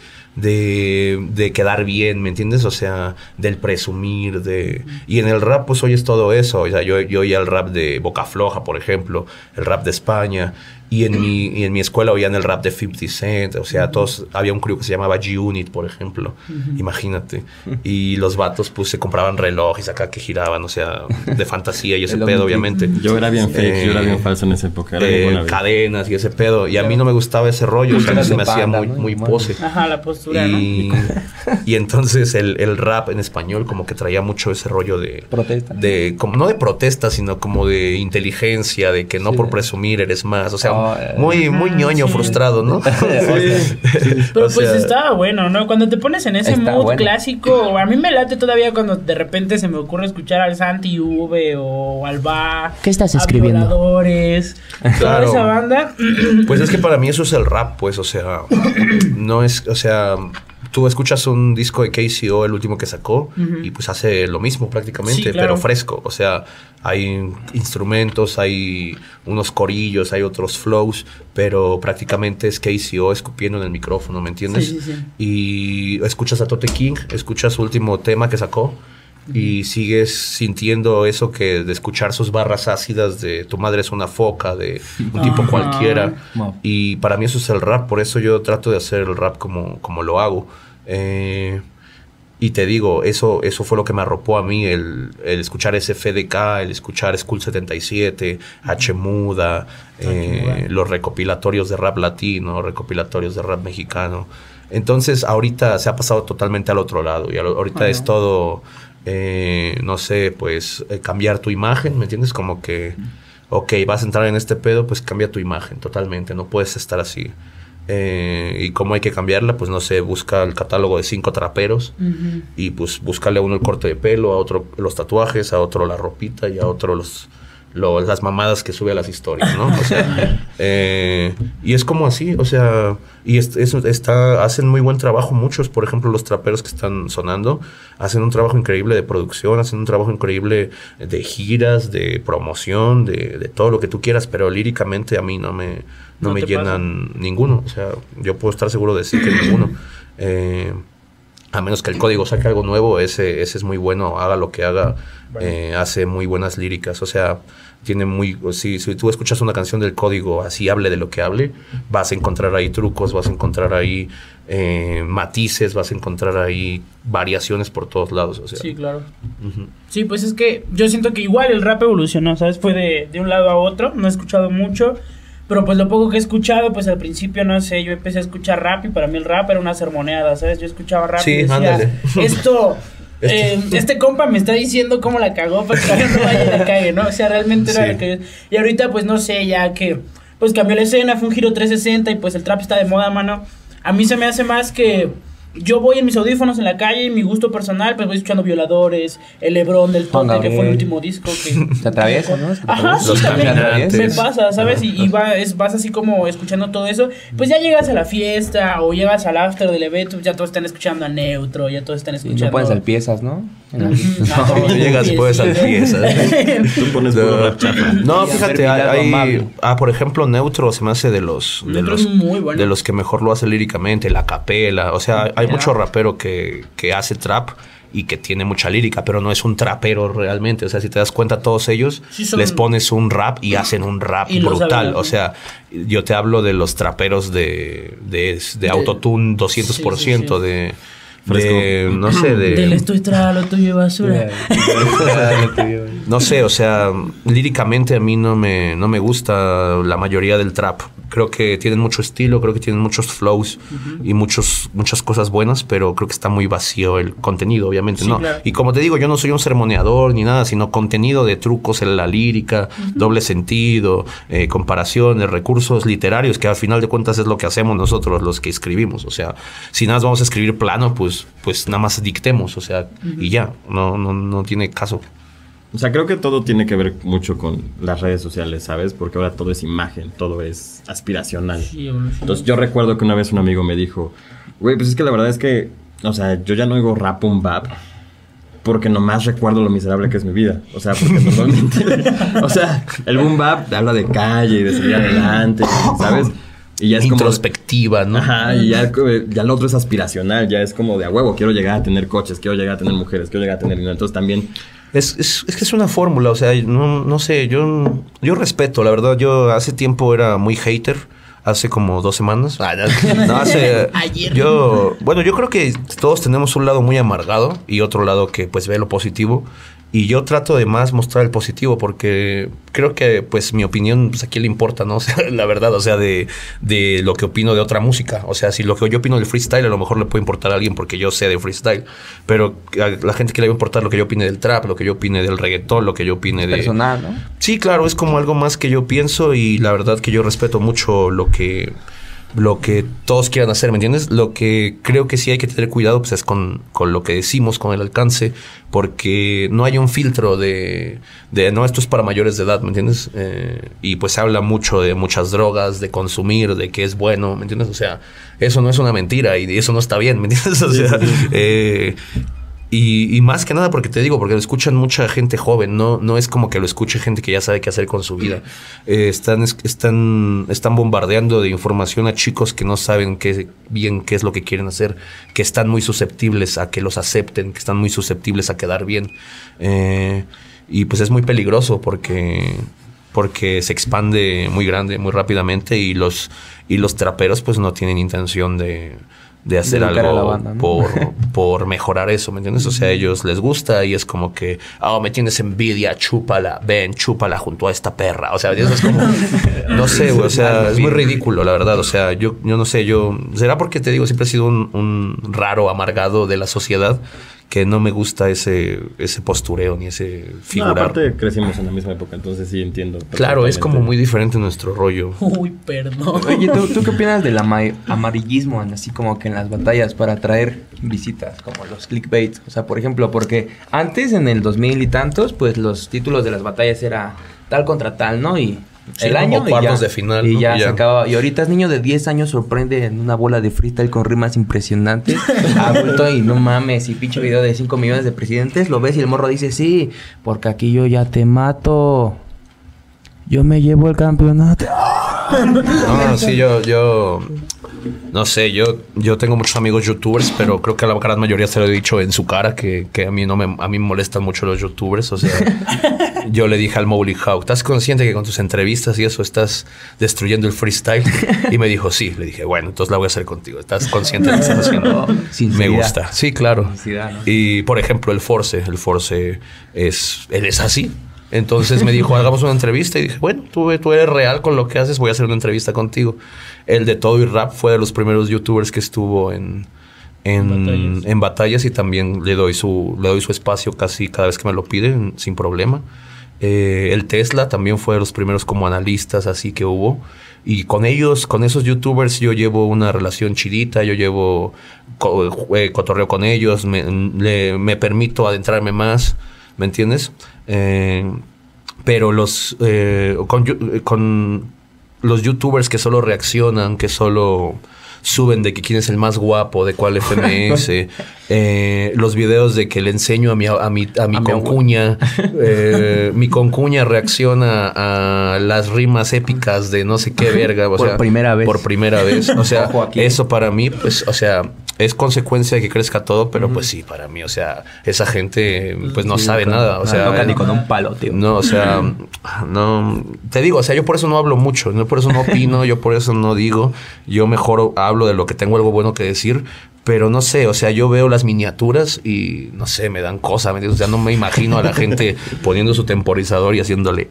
de, de quedar bien, ¿me entiendes? O sea, del presumir, de... Y en el rap, pues, oyes todo eso. O sea, yo, yo oía el rap de Boca Floja, por ejemplo, el rap de España... Y en mi, y en mi escuela oían el rap de cincuenta Cent, o sea, todos, había un crew que se llamaba G-Unit, por ejemplo, uh-huh. Imagínate. Y los vatos, pues, se compraban relojes acá que giraban, o sea, de fantasía y ese pedo, obviamente. Yo era bien fake, eh, yo era bien falso en esa época. Era eh, cadenas y ese pedo, y a mí no me gustaba ese rollo, o sea, a mí se me hacía muy, muy pose. Ajá, la postura, y, ¿no? Y entonces el, el rap en español como que traía mucho ese rollo de... Protesta. De, como, no de protesta, sino como de inteligencia, de que no sí. por presumir eres más, o sea... Oh, Muy, muy ñoño, sí. frustrado, ¿no? Sí. Pero o sea, pues estaba bueno, ¿no? Cuando te pones en ese mood bueno. clásico, a mí me late todavía cuando de repente se me ocurre escuchar al Santi V o al Va. ¿Qué estás escribiendo? Violadores, claro. Toda esa banda. Pues es que para mí eso es el rap, pues, o sea, no es, o sea... Tú escuchas un disco de K C O, el último que sacó, uh-huh. y pues hace lo mismo prácticamente, sí, claro. pero fresco. O sea, hay instrumentos, hay unos corillos, hay otros flows, pero prácticamente es K C O escupiendo en el micrófono, ¿me entiendes? Sí, sí, sí. Y escuchas a Tote King, escuchas su último tema que sacó, y sigues sintiendo eso que de escuchar sus barras ácidas de tu madre es una foca, de un tipo Ajá. cualquiera. Wow. Y para mí eso es el rap, por eso yo trato de hacer el rap como, como lo hago. Eh, y te digo, eso, eso fue lo que me arropó a mí, el, el escuchar S F D K, el escuchar School setenta y siete, H Muda, eh, los recopilatorios de rap latino, recopilatorios de rap mexicano. Entonces ahorita se ha pasado totalmente al otro lado y ahorita Ajá. es todo, eh, no sé, pues eh, cambiar tu imagen, ¿me entiendes? Como que, ok, vas a entrar en este pedo, pues cambia tu imagen totalmente, no puedes estar así. Eh, y cómo hay que cambiarla, pues no sé, busca el catálogo de cinco traperos Ujú. y pues búscale a uno el corte de pelo, a otro los tatuajes, a otro la ropita y a otro los, lo- las mamadas que sube a las historias, ¿no? O sea, eh, y es como así, o sea, y es, es- está, hacen muy buen trabajo muchos, por ejemplo, los traperos que están sonando, hacen un trabajo increíble de producción, hacen un trabajo increíble de giras, de promoción, de, de todo lo que tú quieras, pero líricamente a mí no me, no ¿No me te llenan ninguno, o sea, yo puedo estar seguro de decir que ninguno. Eh, a menos que el código saque algo nuevo, ese, ese es muy bueno, haga lo que haga, eh, hace muy buenas líricas, o sea, tiene muy, si, si tú escuchas una canción del código, así hable de lo que hable, vas a encontrar ahí trucos, vas a encontrar ahí eh, matices, vas a encontrar ahí variaciones por todos lados, o sea. Sí, claro. Ujú. Sí, pues es que yo siento que igual el rap evolucionó, ¿sabes? Fue de, de un lado a otro, no he escuchado mucho, pero pues lo poco que he escuchado, pues al principio, no sé, yo empecé a escuchar rap y para mí el rap era una sermoneada, ¿sabes? Yo escuchaba rap Sí, y decía, ándale. esto... Este- eh, este compa me está diciendo cómo la cagó para que alguien no vaya y le cague, ¿no? O sea, realmente era Sí. lo que yo... Y ahorita, pues no sé, ya que pues cambió la escena, fue un giro trescientos sesenta y pues el trap está de moda, mano. A mí se me hace más que yo voy en mis audífonos en la calle y mi gusto personal, pues voy escuchando Violadores, el Lebrón del Juan Tote, que fue el Gabriel. último disco que... Se atraviesa, ¿no? Se Ajá, atraviesa. sí, Los también Caminantes. me pasa, ¿sabes? Y, y va, es, vas así como escuchando todo eso. Pues ya llegas a la fiesta o llegas al after del evento, ya todos están escuchando a Neutro, ya todos están Sí, escuchando... no pueden ser piezas, ¿no? En la- Ujú. Ah, No, también llegas pies, pues sí. al piezas. Tú pones puro rap chafa. No, Y fíjate, hacer hay, vida hay- amable. ah, por ejemplo, Neutro se me hace de los de Neutro los, es muy bueno. de los que mejor lo hace líricamente, la capela, o sea, hay Capela. mucho rapero que, que hace trap y que tiene mucha lírica, pero no es un trapero realmente, o sea, si te das cuenta todos ellos Sí, son- les pones un rap y hacen un rap Y lo brutal, saben, ¿no? o sea, yo te hablo de los traperos de de, de De- autotune doscientos por ciento sí, sí. de de no sé, de Del estoy tras lo tuyo basura. no sé, o sea, líricamente a mí no me, no me gusta la mayoría del trap. Creo que tienen mucho estilo, creo que tienen muchos flows y muchos, muchas cosas buenas, pero creo que está muy vacío el contenido, obviamente, Sí, ¿no? claro. Y como te digo, yo no soy un sermoneador ni nada, sino contenido de trucos en la lírica, doble sentido, eh, comparaciones, recursos literarios, que al final de cuentas es lo que hacemos nosotros, los que escribimos. O sea, si nada más vamos a escribir plano, pues, pues nada más dictemos, o sea, y ya, no, no, no tiene caso. O sea, creo que todo tiene que ver mucho con las redes sociales, ¿sabes? Porque ahora todo es imagen, todo es aspiracional. Sí, evolucionó. Entonces yo recuerdo que una vez un amigo me dijo, güey, pues es que la verdad es que, o sea, yo ya no oigo rap boom bap porque nomás recuerdo lo miserable que es mi vida. O sea, porque normalmente, o sea, el boom bap habla de calle y de salir adelante, ¿sabes? Y ya es como... Introspectiva, ¿no? Ajá, y ya, ya lo otro es aspiracional, ya es como de a huevo, quiero llegar a tener coches, quiero llegar a tener mujeres, quiero llegar a tener dinero. Entonces también... Es, es, es que es una fórmula, o sea, no, no sé, yo, yo respeto, la verdad, yo hace tiempo era muy hater, hace como dos semanas. Ah, no, no, hace... Ayer. Yo, bueno, yo creo que todos tenemos un lado muy amargado y otro lado que pues ve lo positivo. Y yo trato de más mostrar el positivo porque creo que pues mi opinión pues a quién le importa, ¿no? O sea, la verdad, o sea, de, de lo que opino de otra música. O sea, si lo que yo opino del freestyle a lo mejor le puede importar a alguien porque yo sé de freestyle. Pero a la gente que le va a importar lo que yo opine del trap, lo que yo opine del reggaetón, lo que yo opine de... Personal, ¿no? Sí, claro, es como algo más que yo pienso y la verdad que yo respeto mucho lo que... lo que todos quieran hacer, ¿me entiendes? Lo que creo que sí hay que tener cuidado pues es con, con lo que decimos, con el alcance, porque no hay un filtro de, de no, esto es para mayores de edad, ¿me entiendes? Eh, y pues se habla mucho de muchas drogas, de consumir, de que es bueno, ¿me entiendes? O sea, eso no es una mentira y eso no está bien, ¿me entiendes? O sea, eh, Y, y más que nada porque te digo, porque lo escuchan mucha gente joven, no, no es como que lo escuche gente que ya sabe qué hacer con su vida. Eh, están, están, están bombardeando de información a chicos que no saben qué, bien qué es lo que quieren hacer, que están muy susceptibles a que los acepten, que están muy susceptibles a quedar bien. Eh, y pues es muy peligroso porque, porque se expande muy grande, muy rápidamente y los, y los traperos pues no tienen intención de... de hacer de algo a la banda, ¿no? por, por mejorar eso, ¿me entiendes? O sea, a ellos les gusta y es como que, oh, me tienes envidia, chúpala, ven, chúpala junto a esta perra. O sea, eso es como, no sé, güey, o sea, es muy ridículo, la verdad. O sea, yo, yo no sé, yo, será porque te digo, siempre he sido un, un raro amargado de la sociedad que no me gusta ese, ese postureo ni ese figurar. No, aparte crecimos en la misma época, entonces sí entiendo. Claro, es como muy diferente nuestro rollo. Uy, perdón. Oye, ¿tú, ¿tú qué opinas del ama- amarillismo en, así como que en las batallas para atraer visitas, como los clickbait? O sea, por ejemplo, porque antes en el dos mil y tantos, pues los títulos de las batallas era tal contra tal, ¿no? Y Sí, el año como y cuartos ya, de final, y ¿no? ya Y se ya. acababa. Y ahorita es niño de diez años sorprende en una bola de freestyle con rimas impresionantes. Adulto y no mames, y pinche video de cinco millones de presidentes, lo ves y el morro dice, sí, porque aquí yo ya te mato. Yo me llevo el campeonato. No, sí, yo, yo, no sé, yo, yo tengo muchos amigos youtubers, pero creo que a la gran mayoría se lo he dicho en su cara, que, que a mí no me, a mí me molestan mucho los youtubers, o sea, yo le dije al Mowgli Hawk, ¿estás consciente que con tus entrevistas y eso estás destruyendo el freestyle? Y me dijo, sí, le dije, bueno, entonces la voy a hacer contigo, ¿estás consciente de lo que estás haciendo? Me Sinceridad. gusta, sí, claro. Sinceridad, ¿no? Y, por ejemplo, el Force, el Force es, él es así. Entonces me dijo, hagamos una entrevista. Y dije, bueno, tú, tú eres real con lo que haces, voy a hacer una entrevista contigo. El de Todo y Rap fue de los primeros youtubers que estuvo en, en, Batallas. en batallas y también le doy su, le doy su espacio casi cada vez que me lo piden, sin problema. Eh, el Tesla también fue de los primeros como analistas así que hubo. Y con ellos, con esos youtubers, yo llevo una relación chidita, yo llevo co- eh, cotorreo con ellos, me, le- me permito adentrarme más, ¿me entiendes? Eh, pero los eh, con, yu- con los youtubers que solo reaccionan, que solo suben de que quién es el más guapo, de cuál F M S, eh, los videos de que le enseño a mi, a mi, a mi A mi concuña, eh, mi concuña reacciona a las rimas épicas de no sé qué verga, o Por sea, primera vez. por primera vez, o sea, Ojo aquí. eso para mí, pues, o sea, es consecuencia de que crezca todo, pero pues sí, para mí, o sea, esa gente pues no Sí, sabe con- nada, o sea, no toca ni con un palo, tío. no, o sea, no, te digo, o sea, yo por eso no hablo mucho, yo por eso no opino, yo por eso no digo, yo mejor hablo de lo que tengo algo bueno que decir, pero no sé, o sea, yo veo las miniaturas y no sé, me dan cosas, ¿me entiendes? O sea, no me imagino a la gente poniendo su temporizador y haciéndole.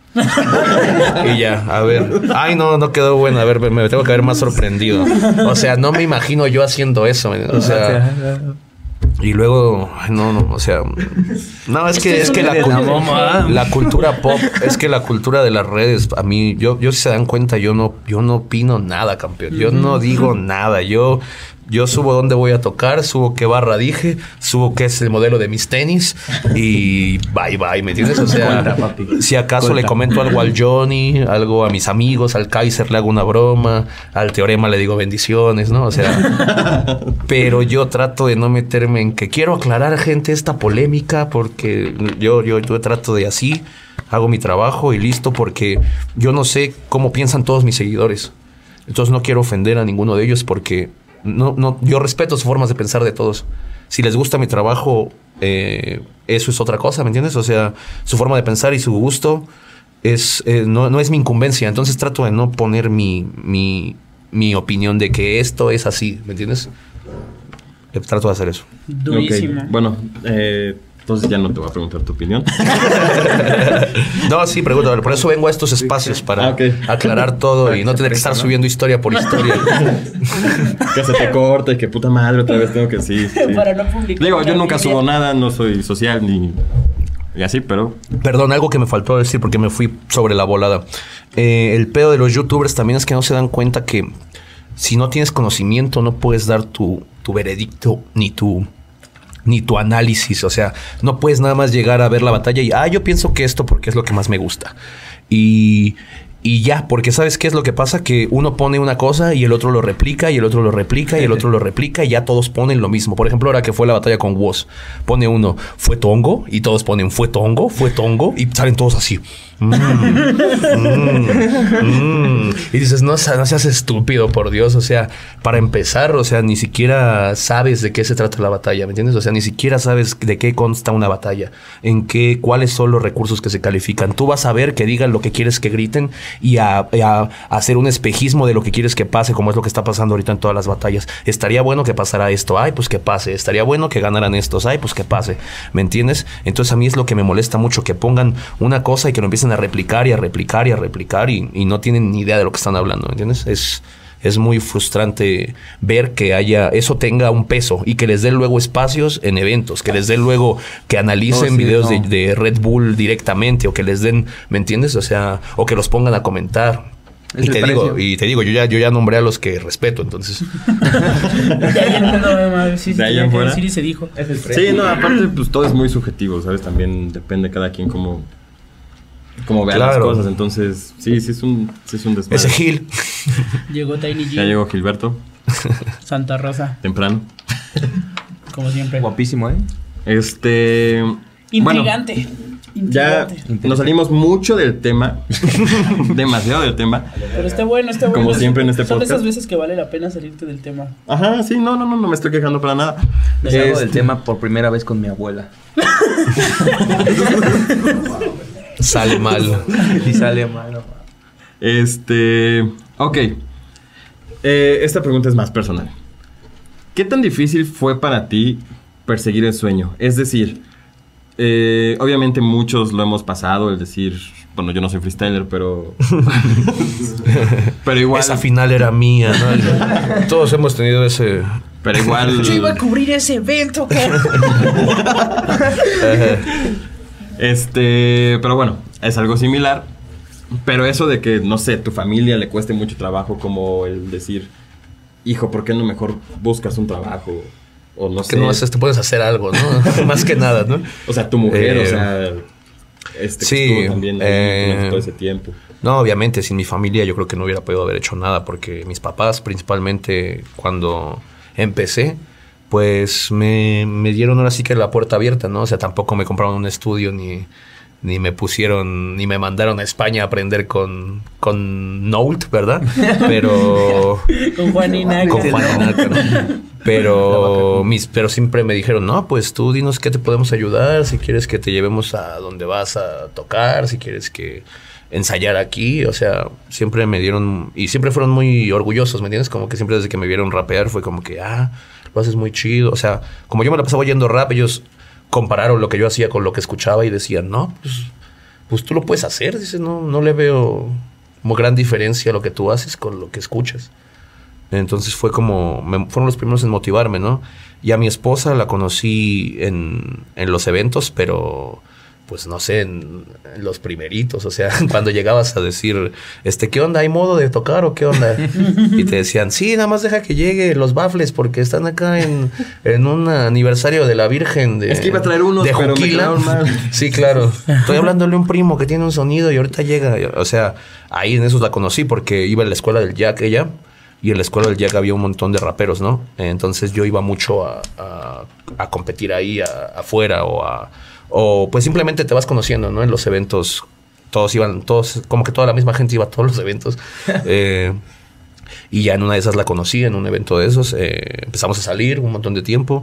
Y ya, a ver, ay no, no quedó bueno, a ver, me, me tengo que ver más sorprendido. O sea, no me imagino yo haciendo eso, ¿me entiendes? O sea, y luego, ay, no, no, o sea, no, es que, es que la, cul- la cultura pop, es que la cultura de las redes, a mí, yo, yo si se dan cuenta, yo no, yo no opino nada, campeón, yo no digo nada, yo, yo subo dónde voy a tocar, subo qué barra dije, subo qué es el modelo de mis tenis y bye bye, ¿me entiendes? O sea, Cuenta, papi. si acaso Cuenta. le comento algo al Johnny, algo a mis amigos, al Kaiser le hago una broma, al Teorema le digo bendiciones, ¿no? O sea, pero yo trato de no meterme en que quiero aclarar, gente, esta polémica porque yo, yo, yo trato de así, hago mi trabajo y listo porque yo no sé cómo piensan todos mis seguidores. Entonces no quiero ofender a ninguno de ellos porque no, no, yo respeto sus formas de pensar de todos. Si les gusta mi trabajo, eh, eso es otra cosa, ¿me entiendes? O sea, su forma de pensar y su gusto es, eh, no, no es mi incumbencia. Entonces trato de no poner mi, mi, mi opinión de que esto es así, ¿me entiendes? Eh, Trato de hacer eso. Durísimo. Ok, bueno, eh, entonces ya no te voy a preguntar tu opinión. No, sí, pregunto. Por eso vengo a estos espacios para Ah, ok. aclarar todo y no tener que estar subiendo historia por historia. Que se te corte y que puta madre otra vez tengo que sí. sí. Para no publicar Digo, yo una nunca Biblia. subo nada, no soy social ni y así, pero Perdón, algo que me faltó decir porque me fui sobre la volada. Eh, el pedo de los youtubers también es que no se dan cuenta que si no tienes conocimiento no puedes dar tu, tu veredicto ni tu, ni tu análisis. O sea, no puedes nada más llegar a ver la batalla y, ah, yo pienso que esto porque es lo que más me gusta. Y... y ya, porque ¿sabes qué es lo que pasa? Que uno pone una cosa y el otro lo replica y el otro lo replica y el otro lo replica y ya todos ponen lo mismo. Por ejemplo, ahora que fue la batalla con Woz, pone uno, fue Tongo, y todos ponen, fue Tongo, fue Tongo, y salen todos así. Mm, mm, mm. Y dices, no, no seas estúpido, por Dios. O sea, para empezar, o sea, ni siquiera sabes de qué se trata la batalla, ¿me entiendes? O sea, ni siquiera sabes de qué consta una batalla, en qué, cuáles son los recursos que se califican. Tú vas a ver que digan lo que quieres que griten y a, y a, a hacer un espejismo de lo que quieres que pase, como es lo que está pasando ahorita en todas las batallas. Estaría bueno que pasara esto, ay, pues que pase. Estaría bueno que ganaran estos, ay, pues que pase. ¿Me entiendes? Entonces a mí es lo que me molesta mucho, que pongan una cosa y que lo empiecen a replicar y a replicar y a replicar y, y no tienen ni idea de lo que están hablando, ¿me entiendes? Es, es muy frustrante ver que haya eso tenga un peso y que les den luego espacios en eventos, que les den luego que analicen no, sí, videos no. de, de Red Bull directamente o que les den, ¿me entiendes? O sea, o que los pongan a comentar. Es Y te, el digo, precio. y te digo, yo ya, yo ya nombré a los que respeto, entonces. De ahí en fuera, sí, sí, De ahí tenía en que fuera. decir y se dijo. Es el precio. Sí, no, aparte, pues todo es muy subjetivo, ¿sabes? También depende cada quien cómo, cómo vea las Claro. cosas. Entonces, sí, sí es un, sí es un desmadre. Ese Gil. Llegó Tiny G, Ya llegó Gilberto, Santa Rosa, temprano. como siempre. Guapísimo, ¿eh? Este. Bueno, Intrigante. ya Intrigante. nos salimos mucho del tema. Demasiado del tema. Pero está bueno, está bueno. Como siempre en este Son podcast. esas veces que vale la pena salirte del tema. Ajá, sí, no, no, no, no me estoy quejando para nada. Me salgo Este, del tema por primera vez con mi abuela. Sale mal. Y sale mal. Este. Ok. Eh, esta pregunta es más personal. ¿Qué tan difícil fue para ti perseguir el sueño? Es decir, eh, obviamente muchos lo hemos pasado, el decir, bueno, yo no soy freestyler, pero. pero igual. Esa final era mía, ¿no? Todos hemos tenido ese. Pero igual. Yo iba a cubrir ese evento, cara. Este. Pero bueno, es algo similar. Pero eso de que, no sé, tu familia le cueste mucho trabajo, como el decir, hijo, ¿por qué no mejor buscas un trabajo? O no Que sé. no haces, te puedes hacer algo, ¿no? Más que nada, ¿no? O sea, tu mujer, Eh, o sea. Este, que sí, estuvo también ahí eh, durante todo ese tiempo. No, obviamente, sin mi familia yo creo que no hubiera podido haber hecho nada, porque mis papás, principalmente cuando empecé, pues me, me dieron ahora sí que la puerta abierta, ¿no? O sea, tampoco me compraron un estudio ni, ni me pusieron, ni me mandaron a España a aprender con, con Nolt, ¿verdad? Pero... Con Juanina. con Juanina, ¿no? Pero, mis, pero siempre me dijeron, no, pues tú dinos qué te podemos ayudar, si quieres que te llevemos a donde vas a tocar, si quieres que ensayar aquí, o sea, siempre me dieron, y siempre fueron muy orgullosos, ¿me entiendes? Como que siempre desde que me vieron rapear fue como que, ah, lo haces muy chido, o sea, como yo me la pasaba oyendo rap, ellos compararon lo que yo hacía con lo que escuchaba y decían, no, pues, pues tú lo puedes hacer, dices, no, no le veo como gran diferencia lo que tú haces con lo que escuchas. Entonces fue como, me, fueron los primeros en motivarme, ¿no? Y a mi esposa la conocí en, en los eventos, pero pues no sé, en, en los primeritos, o sea, cuando llegabas a decir, este, ¿qué onda? ¿Hay modo de tocar o qué onda? Y te decían, sí, nada más deja que llegue los bafles porque están acá en, en un aniversario de la Virgen de Es que iba a traer unos, de pero me Juquila. quedaron mal. Sí, claro. Estoy hablándole a un primo que tiene un sonido y ahorita llega. O sea, ahí en esos la conocí porque iba a la escuela del Jack ella. Y en la escuela del Jack había un montón de raperos, ¿no? Entonces yo iba mucho a, a, a competir ahí a, afuera o a... O pues simplemente te vas conociendo, ¿no? En los eventos todos iban, todos, como que toda la misma gente iba a todos los eventos. eh, y ya en una de esas la conocí, en un evento de esos. Eh, empezamos a salir un montón de tiempo.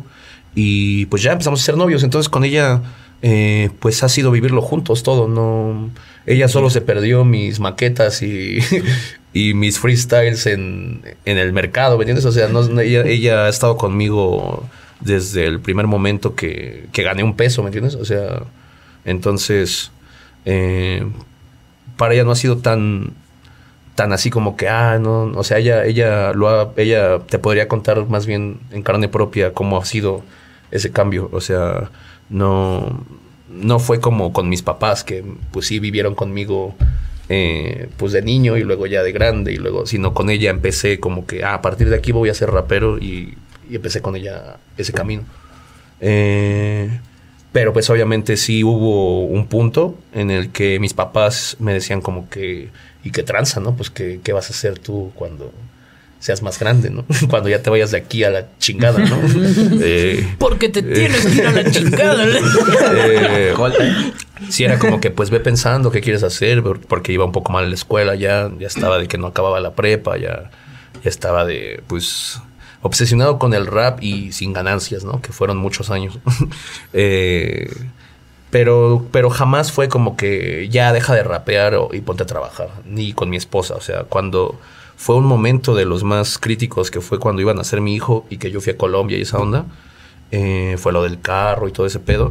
Y pues ya empezamos a ser novios. Entonces con ella, eh, pues ha sido vivirlo juntos todo, ¿no? Ella solo se perdió mis maquetas y... y mis freestyles en, en el mercado, ¿me entiendes? O sea, no, ella, ella ha estado conmigo desde el primer momento que, que gané un peso, ¿me entiendes? O sea, entonces, eh, para ella no ha sido tan, tan así como que, ah, no, o sea, ella, ella, lo ha, ella te podría contar más bien en carne propia cómo ha sido ese cambio. O sea, no, no fue como con mis papás, que pues sí vivieron conmigo... Eh, pues de niño y luego ya de grande y luego, sino con ella empecé como que ah, a partir de aquí voy a ser rapero y, y empecé con ella ese camino. Eh, Pero pues obviamente sí hubo un punto en el que mis papás me decían como que, ¿y qué tranza, no? Pues ¿qué, qué vas a hacer tú cuando seas más grande, ¿no? Cuando ya te vayas de aquí a la chingada, ¿no? eh, Porque te tienes eh, que ir a la chingada. eh, sí, era como que pues ve pensando qué quieres hacer, porque iba un poco mal en la escuela ya, ya estaba de que no acababa la prepa, ya, ya estaba de, pues, obsesionado con el rap y sin ganancias, ¿no? Que fueron muchos años. eh, pero, pero jamás fue como que ya deja de rapear o, y ponte a trabajar, ni con mi esposa, o sea, cuando... Fue un momento de los más críticos, que fue cuando iba a nacer mi hijo y que yo fui a Colombia y esa onda. Eh, fue lo del carro y todo ese pedo.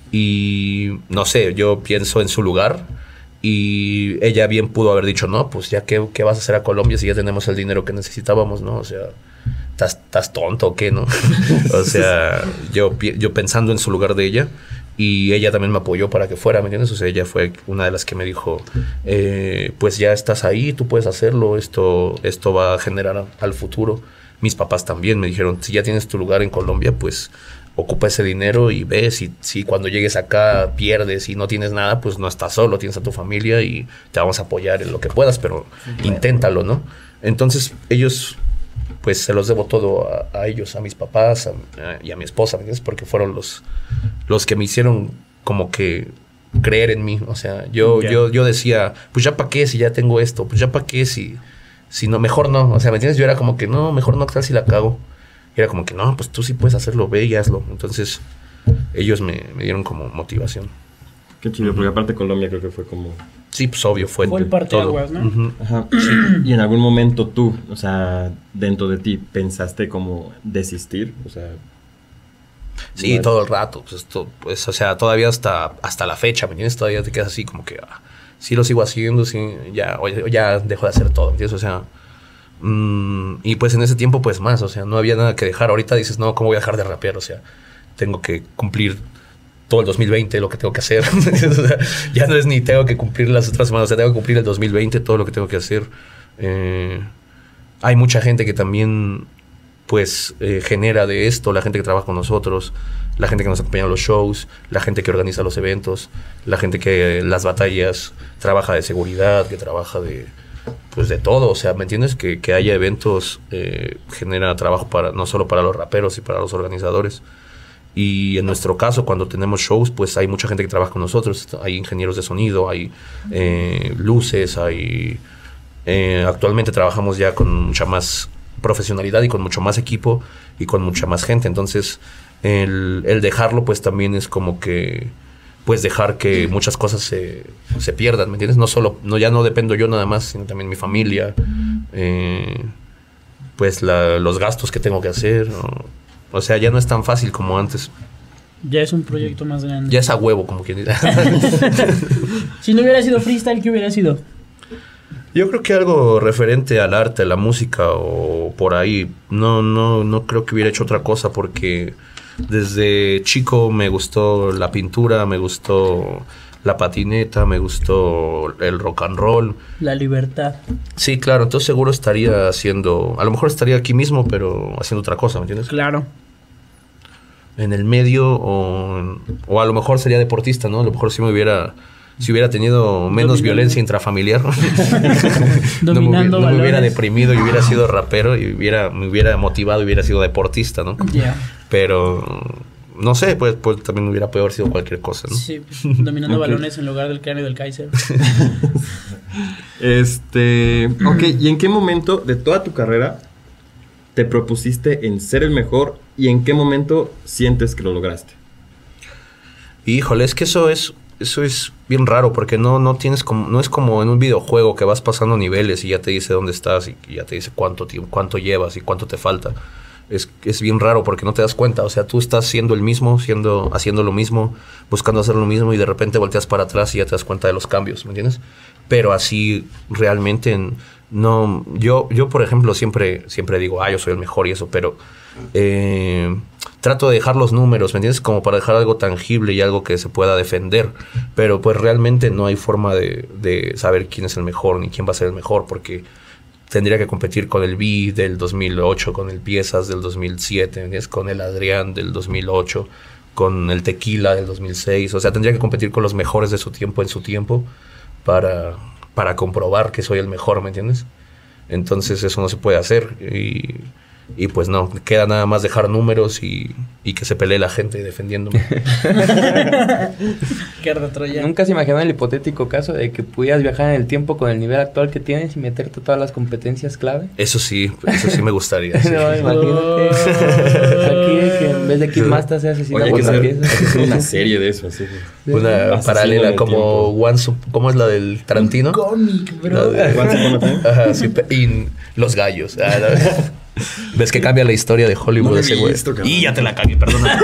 Y no sé, yo pienso en su lugar y ella bien pudo haber dicho, no, pues ya qué, qué vas a hacer a Colombia si ya tenemos el dinero que necesitábamos, ¿no? O sea, ¿estás, estás tonto o qué, no? O sea, yo, yo pensando en su lugar de ella. Y ella también me apoyó para que fuera, ¿me entiendes? O sea, ella fue una de las que me dijo, eh, pues ya estás ahí, tú puedes hacerlo, esto, esto va a generar al futuro. Mis papás también me dijeron, si ya tienes tu lugar en Colombia, pues ocupa ese dinero y ve, si, si cuando llegues acá pierdes y no tienes nada, pues no estás solo, tienes a tu familia y te vamos a apoyar en lo que puedas, pero sí, inténtalo, ¿no? Entonces ellos... pues se los debo todo a, a ellos, a mis papás a, a, y a mi esposa, ¿me entiendes? Porque fueron los, los que me hicieron como que creer en mí. O sea, yo, okay. yo, yo decía, pues ya para qué si ya tengo esto, pues ya para qué si, si no, mejor no. O sea, ¿me entiendes? Yo era como que no, mejor no, tal si la cago. Y era como que no, pues tú sí puedes hacerlo, ve y hazlo. Entonces ellos me, me dieron como motivación. Qué chido, porque aparte Colombia creo que fue como... Sí, pues obvio, fue, fue el parteaguas, ¿no? Uh-huh. Ajá. Sí. Y en algún momento tú, o sea, dentro de ti, ¿pensaste como desistir? O sea... Sí, ¿vale? Todo el rato. Pues, esto, pues, o sea, todavía hasta, hasta la fecha, ¿me entiendes? Todavía te quedas así como que... Ah, sí lo sigo haciendo, sí, ya, o ya dejo de hacer todo, ¿me entiendes? O sea... Mmm, y pues en ese tiempo, pues más, o sea, no había nada que dejar. Ahorita dices, no, ¿cómo voy a dejar de rapear? O sea, tengo que cumplir... todo el dos mil veinte lo que tengo que hacer. O sea, ya no es ni tengo que cumplir las otras semanas, o sea, tengo que cumplir el dos mil veinte, todo lo que tengo que hacer. Eh, hay mucha gente que también, pues, eh, genera de esto, la gente que trabaja con nosotros, la gente que nos acompaña a los shows, la gente que organiza los eventos, la gente que las batallas trabaja de seguridad, que trabaja de, pues, de todo. O sea, ¿me entiendes? Que, que haya eventos eh, genera trabajo para no solo para los raperos y para los organizadores. Y en nuestro caso, cuando tenemos shows, pues hay mucha gente que trabaja con nosotros. Hay ingenieros de sonido, hay eh, luces, hay... Eh, actualmente trabajamos ya con mucha más profesionalidad y con mucho más equipo y con mucha más gente. Entonces, el, el dejarlo, pues también es como que... pues dejar que muchas cosas se, se pierdan, ¿me entiendes? No solo... no ya no dependo yo nada más, sino también mi familia. Eh, pues la, los gastos que tengo que hacer, ¿no? O sea, ya no es tan fácil como antes. Ya es un proyecto más grande. Ya es a huevo, como quien dice. Si no hubiera sido freestyle, ¿qué hubiera sido? Yo creo que algo referente al arte, a la música o por ahí. No, no, no creo que hubiera hecho otra cosa porque desde chico me gustó la pintura, me gustó la patineta, me gustó el rock and roll. La libertad. Sí, claro. Entonces seguro estaría haciendo... A lo mejor estaría aquí mismo, pero haciendo otra cosa, ¿me entiendes? Claro. En el medio o... o a lo mejor sería deportista, ¿no? A lo mejor si me hubiera... Si hubiera tenido menos Dominando. violencia intrafamiliar. no, me, hubiera, no me hubiera deprimido y hubiera sido rapero y hubiera, me hubiera motivado y hubiera sido deportista, ¿no? Ya. Yeah. Pero... No sé, pues, pues también hubiera podido haber sido cualquier cosa, ¿no? Sí, dominando okay. balones en lugar del cráneo del Kaiser. este... Ok, ¿y en qué momento de toda tu carrera te propusiste en ser el mejor y en qué momento sientes que lo lograste? Híjole, es que eso es... Eso es bien raro porque no, no tienes como, no es como en un videojuego que vas pasando niveles y ya te dice dónde estás y, y ya te dice cuánto tiempo, cuánto llevas y cuánto te falta. Es, es bien raro porque no te das cuenta. O sea, tú estás siendo el mismo, siendo, haciendo lo mismo, buscando hacer lo mismo y de repente volteas para atrás y ya te das cuenta de los cambios, ¿me entiendes? Pero así realmente no... Yo, yo por ejemplo, siempre, siempre digo, ah, yo soy el mejor y eso, pero eh, trato de dejar los números, ¿me entiendes? Como para dejar algo tangible y algo que se pueda defender. Pero pues realmente no hay forma de, de saber quién es el mejor ni quién va a ser el mejor porque... Tendría que competir con el B del dos mil ocho, con el Piezas del dos mil siete, ¿entiendes? Con el Adrián del dos mil ocho, con el Tequila del dos mil seis. O sea, tendría que competir con los mejores de su tiempo en su tiempo para, para comprobar que soy el mejor, ¿me entiendes? Entonces eso no se puede hacer y... Y pues no, queda nada más dejar números y, y que se pelee la gente defendiéndome. Qué retroya. ¿Nunca se imaginó el hipotético caso de que pudieras viajar en el tiempo con el nivel actual que tienes y meterte todas las competencias clave? Eso sí, eso sí me gustaría. Sí. No, imagínate. Aquí que en vez de Kid Master se asesina Oye, hay por que la hacer, pieza. hay que hacer una serie de eso, así. Una Asesino paralela del como tiempo. Once, ¿cómo es la del Tarantino? Cómic, La bro. de- Once Upon a Time. Ajá, sí, pe- y los gallos. Ah, no. ¿Ves que cambia la historia de Hollywood No la he ese güey? visto, cabrón. Y ya te la cagué, perdona.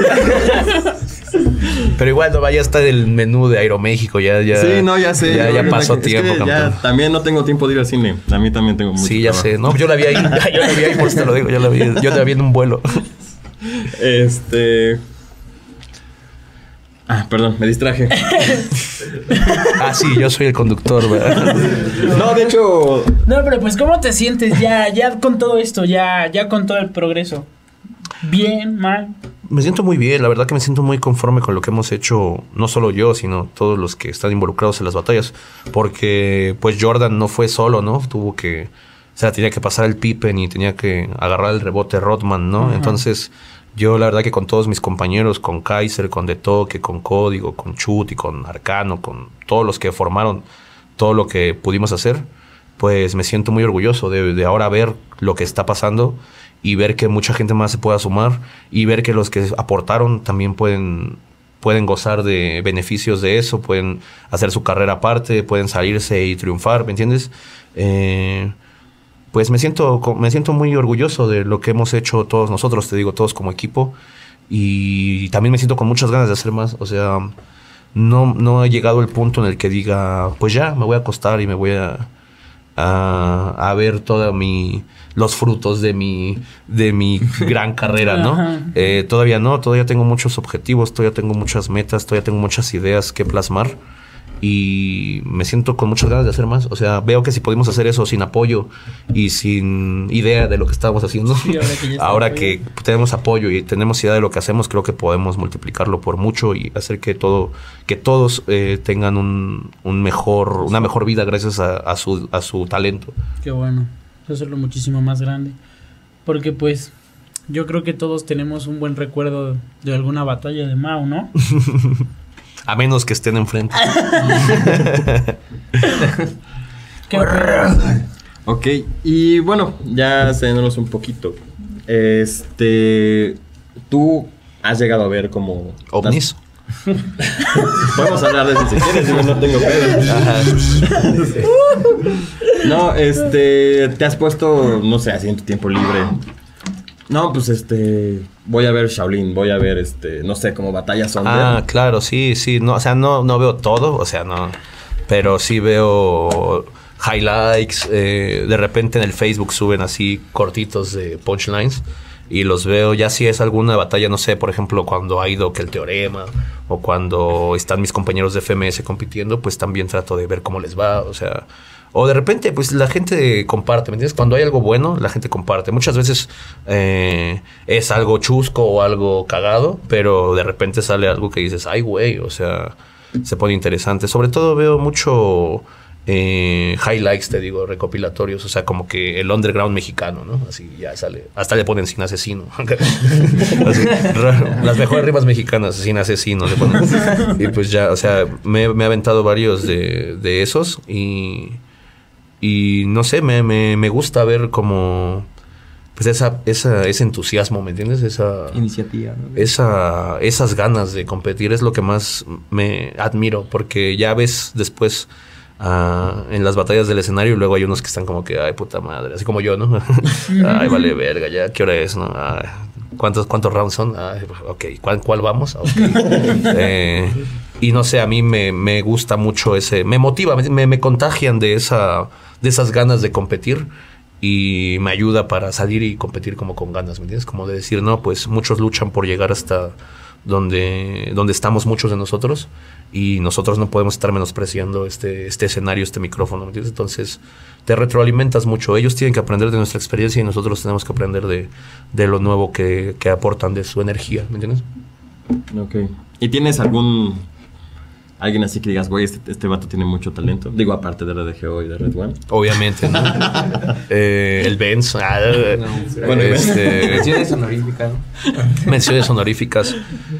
Pero igual no vaya a estar el menú de Aeroméxico, ya, ya. Sí, no, ya sé. Ya, no, ya yo pasó me- es tiempo, que ya campeón. también no tengo tiempo de ir al cine. A mí también tengo mucho Sí, ya trabajo. sé. No, yo la vi ahí. Yo la vi ahí, por eso te lo digo. Yo la vi, yo la vi en un vuelo. Este... Ah, perdón, me distraje. Ah, sí, yo soy el conductor, ¿verdad? No, de hecho... No, pero pues, ¿cómo te sientes ya, ya con todo esto, ya, ya con todo el progreso? ¿Bien, mal? Me siento muy bien, la verdad que me siento muy conforme con lo que hemos hecho, no solo yo, sino todos los que están involucrados en las batallas, porque pues Jordan no fue solo, ¿no? Tuvo que, o sea, tenía que pasar el Pippen y tenía que agarrar el rebote Rodman, ¿no? Ajá. Entonces, yo la verdad que con todos mis compañeros, con Kaiser, con De Toque, con Código, con Chut y con Arcano, con todos los que formaron todo lo que pudimos hacer, pues me siento muy orgulloso de, de ahora ver lo que está pasando y ver que mucha gente más se pueda sumar y ver que los que aportaron también pueden, pueden gozar de beneficios de eso, pueden hacer su carrera aparte, pueden salirse y triunfar, ¿me entiendes? Eh, pues me siento, me siento muy orgulloso de lo que hemos hecho todos nosotros, te digo, todos como equipo, y también me siento con muchas ganas de hacer más, o sea, no, no he llegado al punto en el que diga, pues ya, me voy a acostar y me voy a... A, a ver toda mi los frutos de mi de mi gran carrera, ¿no? Ajá. Eh, todavía no, todavía tengo muchos objetivos, todavía tengo muchas metas, todavía tengo muchas ideas que plasmar y me siento con muchas ganas de hacer más. O sea, veo que si pudimos hacer eso sin apoyo y sin idea de lo que estábamos haciendo, Sí, ahora que ya está ahora apoyo. que tenemos apoyo y tenemos idea de lo que hacemos, creo que podemos multiplicarlo por mucho y hacer que todo, que todos eh, tengan un, un mejor, una mejor vida gracias a, a su, a su talento. Qué bueno. Eso es lo muchísimo más grande. Porque pues, yo creo que todos tenemos un buen recuerdo de alguna batalla de Mao, ¿no? A menos que estén enfrente. Qué bueno. Ok, y bueno, ya saliéndonos un poquito. Este... Tú has llegado a ver como... ¿Ovnis? Podemos hablar de eso si quieres, yo no tengo pedo. No, este... Te has puesto, no sé, así en tu tiempo libre. No, pues este... Voy a ver Shaolin, voy a ver este... No sé, como batallas under. Ah, claro, sí, sí. No, o sea, no, no veo todo, o sea, no. Pero sí veo highlights. Eh, de repente en el Facebook suben así cortitos de punchlines. Y los veo ya si es alguna batalla, no sé, por ejemplo, cuando ha ido que el teorema. O cuando están mis compañeros de F M S compitiendo, pues también trato de ver cómo les va, o sea... O de repente, pues la gente comparte, ¿me entiendes? Cuando hay algo bueno, la gente comparte. Muchas veces eh, es algo chusco o algo cagado, pero de repente sale algo que dices, ay, güey, o sea, se pone interesante. Sobre todo veo mucho eh, highlights, te digo, recopilatorios, o sea, como que el underground mexicano, ¿no? Así ya sale, hasta le ponen sin asesino. Así, raro. Las mejores rimas mexicanas, sin asesino, le ponen. Y pues ya, o sea, me, me he aventado varios de, de esos y... Y no sé, me, me, me gusta ver como... Pues esa, esa, ese entusiasmo, ¿me entiendes? Esa... Iniciativa, ¿no? Esa, esas ganas de competir es lo que más me admiro. Porque ya ves después uh, en las batallas del escenario y luego hay unos que están como que... Ay, puta madre. Así como yo, ¿no? Ay, vale verga, ya. ¿Qué hora es, no? Ay, ¿cuántos, ¿Cuántos rounds son? Ay, ok. ¿Cuál, cuál vamos? Okay. eh, y no sé, a mí me, me gusta mucho ese... Me motiva, me, me contagian de esa... de esas ganas de competir y me ayuda para salir y competir como con ganas, ¿me entiendes? Como de decir, no, pues muchos luchan por llegar hasta donde, donde estamos muchos de nosotros y nosotros no podemos estar menospreciando este, este escenario, este micrófono, ¿me entiendes? Entonces te retroalimentas mucho. Ellos tienen que aprender de nuestra experiencia y nosotros tenemos que aprender de, de lo nuevo que, que aportan de su energía, ¿me entiendes? Ok. ¿Y tienes algún... alguien así que digas, güey, este, este vato tiene mucho talento? Digo, aparte de R D G O y de Red One. Obviamente, ¿no? eh, el Benz. Ah, No, bueno, este, menciones honoríficas, ¿no? menciones honoríficas.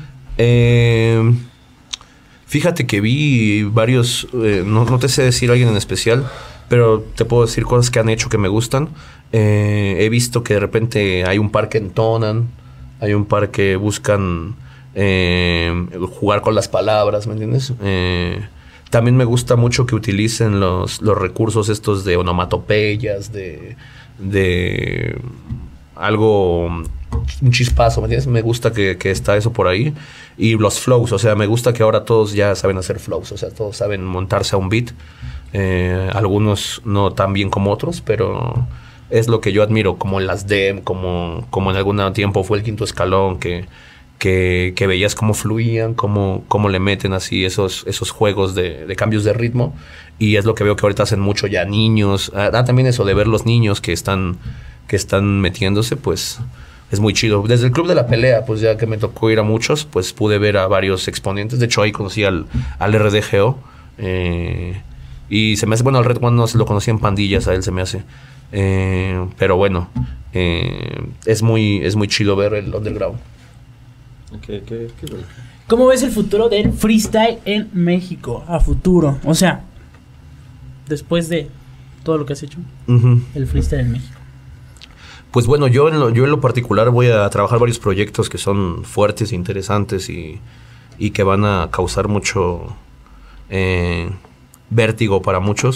Eh, fíjate que vi varios... Eh, no, no te sé decir a alguien en especial, pero te puedo decir cosas que han hecho que me gustan. Eh, he visto que de repente hay un par que entonan, hay un par que buscan eh, jugar con las palabras, ¿me entiendes? Eh, también me gusta mucho que utilicen los, los recursos estos de onomatopeyas, de, de algo, un chispazo, ¿me entiendes? Me gusta que, que está eso por ahí. Y los flows, o sea, me gusta que ahora todos ya saben hacer flows, o sea, todos saben montarse a un beat. Eh, algunos no tan bien como otros, pero es lo que yo admiro, como en las D E M, como, como en algún tiempo fue el Quinto Escalón, que, que, que veías cómo fluían, cómo, cómo le meten así esos, esos juegos de, de cambios de ritmo. Y es lo que veo que ahorita hacen mucho ya niños. Ah, también eso de ver los niños que están, que están metiéndose, pues es muy chido. Desde el Club de la Pelea, pues ya que me tocó ir a muchos, pues pude ver a varios exponentes. De hecho, ahí conocí al, al R D G O. Eh, y se me hace, bueno, al Red One no se lo conocí en pandillas, a él se me hace. Eh, pero bueno, eh, es muy es muy chido ver el underground. Okay, okay, okay, bueno. ¿Cómo ves el futuro del freestyle en México a futuro? O sea, después de todo lo que has hecho, Uh-huh. el freestyle en México. Pues bueno, yo en, lo, yo en lo particular voy a trabajar varios proyectos que son fuertes, interesantes y, y que van a causar mucho eh, vértigo para muchos.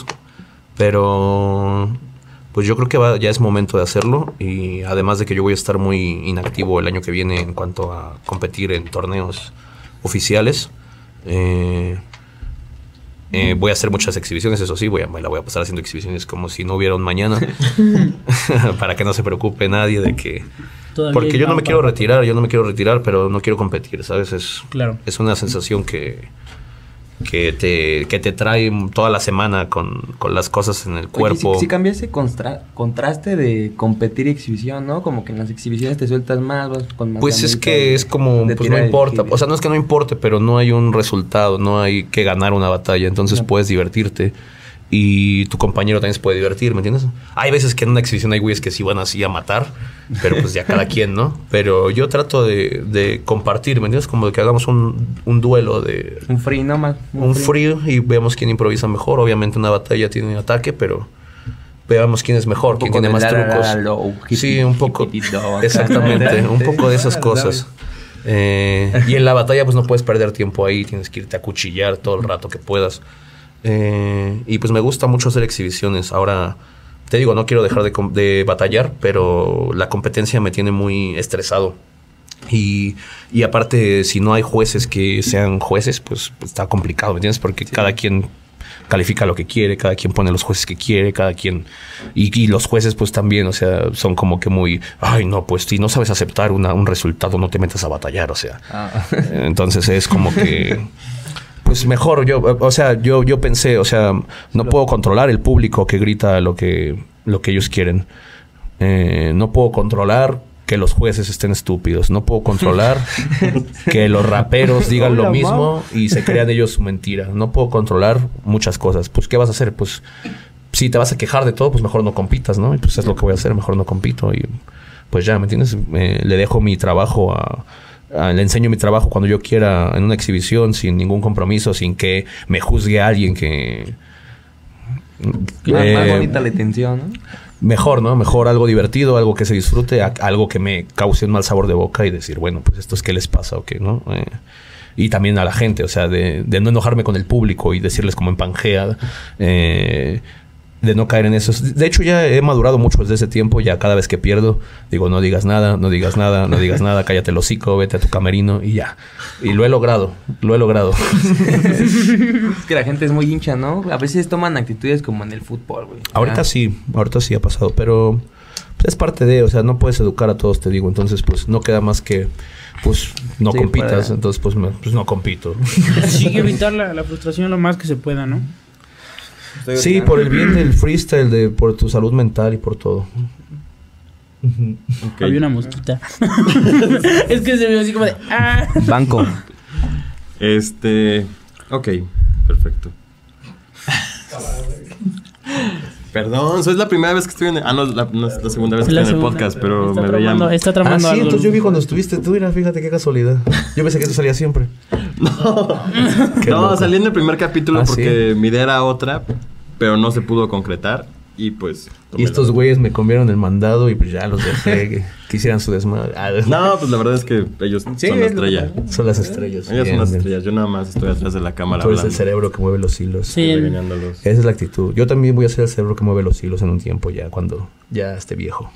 Pero pues yo creo que va, ya es momento de hacerlo. Y además de que yo voy a estar muy inactivo el año que viene en cuanto a competir en torneos oficiales. Eh, eh, voy a hacer muchas exhibiciones, eso sí, voy a, me la voy a pasar haciendo exhibiciones como si no hubiera un mañana. Para que no se preocupe nadie de que... Todavía Porque yo no me va- quiero va- retirar, yo no me quiero retirar, pero no quiero competir, ¿sabes? Es, Claro. es una sensación que, que, te, que te trae toda la semana con, con las cosas en el cuerpo. Oye, si, si cambia ese constra- contraste de competir y exhibición, ¿no? Como que en las exhibiciones te sueltas más, vas con más Pues es ganitas que de- es como, de pues no tirar el importa. hit. O sea, no es que no importe, pero no hay un resultado, no hay que ganar una batalla. Entonces No. puedes divertirte y tu compañero también se puede divertir, ¿me entiendes? Hay veces que en una exhibición hay güeyes que sí van así a matar, pero pues ya cada quien, ¿no? Pero yo trato de, de compartir, ¿me entiendes? Como de que hagamos un, un duelo de... Un free, ¿no? Más, Un frío y veamos quién improvisa mejor. Obviamente una batalla tiene ataque, pero veamos quién es mejor, quién tiene más trucos. Sí, un poco. Exactamente, un poco de esas cosas. Eh, y en la batalla pues no puedes perder tiempo ahí, tienes que irte a cuchillar todo el rato que puedas. Eh, y pues me gusta mucho hacer exhibiciones. Ahora, te digo, no quiero dejar de, com- de batallar, pero la competencia me tiene muy estresado. Y, y aparte, si no hay jueces que sean jueces, pues, pues está complicado, ¿me entiendes? Porque cada quien califica lo que quiere, cada quien pone los jueces que quiere, cada quien... Y, y los jueces pues también, o sea, son como que muy... Ay, no, pues si no sabes aceptar una, un resultado, no te metas a batallar, o sea. Ah. Entonces es como que... Pues mejor, yo, o sea, yo, yo pensé, o sea, no puedo controlar el público que grita lo que, lo que ellos quieren. Eh, no puedo controlar que los jueces estén estúpidos. No puedo controlar que los raperos digan lo Hola, mismo y se crean ellos su mentira. No puedo controlar muchas cosas. Pues, ¿qué vas a hacer? Pues, si te vas a quejar de todo, pues mejor no compitas, ¿no? Y pues es lo que voy a hacer, mejor no compito. Y pues ya, ¿me entiendes? Eh, le dejo mi trabajo a... Uh, le enseño mi trabajo cuando yo quiera en una exhibición sin ningún compromiso, sin que me juzgue alguien que... Más, eh, más bonita la intención, ¿no? Mejor, ¿no? Mejor algo divertido, algo que se disfrute, a, algo que me cause un mal sabor de boca y decir, bueno, pues esto es qué les pasa o qué, ¿no? Eh, y también a la gente, o sea, de, de no enojarme con el público y decirles como en Pangea, eh, de no caer en eso. De hecho, ya he madurado mucho desde ese tiempo. Ya cada vez que pierdo, digo, no digas nada, no digas nada, no digas nada. Cállate el hocico, vete a tu camerino y ya. Y lo he logrado, lo he logrado. Es que la gente es muy hincha, ¿no? A veces toman actitudes como en el fútbol, güey. Ahorita Ah. sí, ahorita sí ha pasado. Pero pues, es parte de, o sea, no puedes educar a todos, te digo. Entonces, pues no queda más que, pues, no Sí, compitas. para- Entonces, pues, me- pues no compito. Sí, que evitar la, la frustración lo más que se pueda, ¿no? Sí, por el bien del freestyle, de, por tu salud mental y por todo. Okay. Había una mosquita. Es que se vio así como de... Ah. Banco. Este... Ok, perfecto. Perdón, soy la primera vez que estoy en... Ah, no, la, no es la segunda vez que La estoy en el segunda. podcast, pero Está me tramando, veían... está Ah, tramando sí, algo. entonces yo vi cuando estuviste tú, mira, fíjate qué casualidad. Yo pensé que tú salías siempre. Qué No, loco. salí en el primer capítulo Ah, porque mi idea era otra, pero no se pudo concretar y pues... Y estos güeyes me comieron el mandado y pues ya los dejé que, que hicieran su desmadre. Ah, No, pues la verdad es que ellos Sí, son la es lo que estrella. son las estrellas. Ellos Bien, son las bien. estrellas. Yo nada más estoy atrás de la cámara Tú eres el hablando. cerebro que mueve los hilos. Sí. Regañándolos. Esa es la actitud. Yo también voy a ser el cerebro que mueve los hilos en un tiempo ya, cuando ya esté viejo.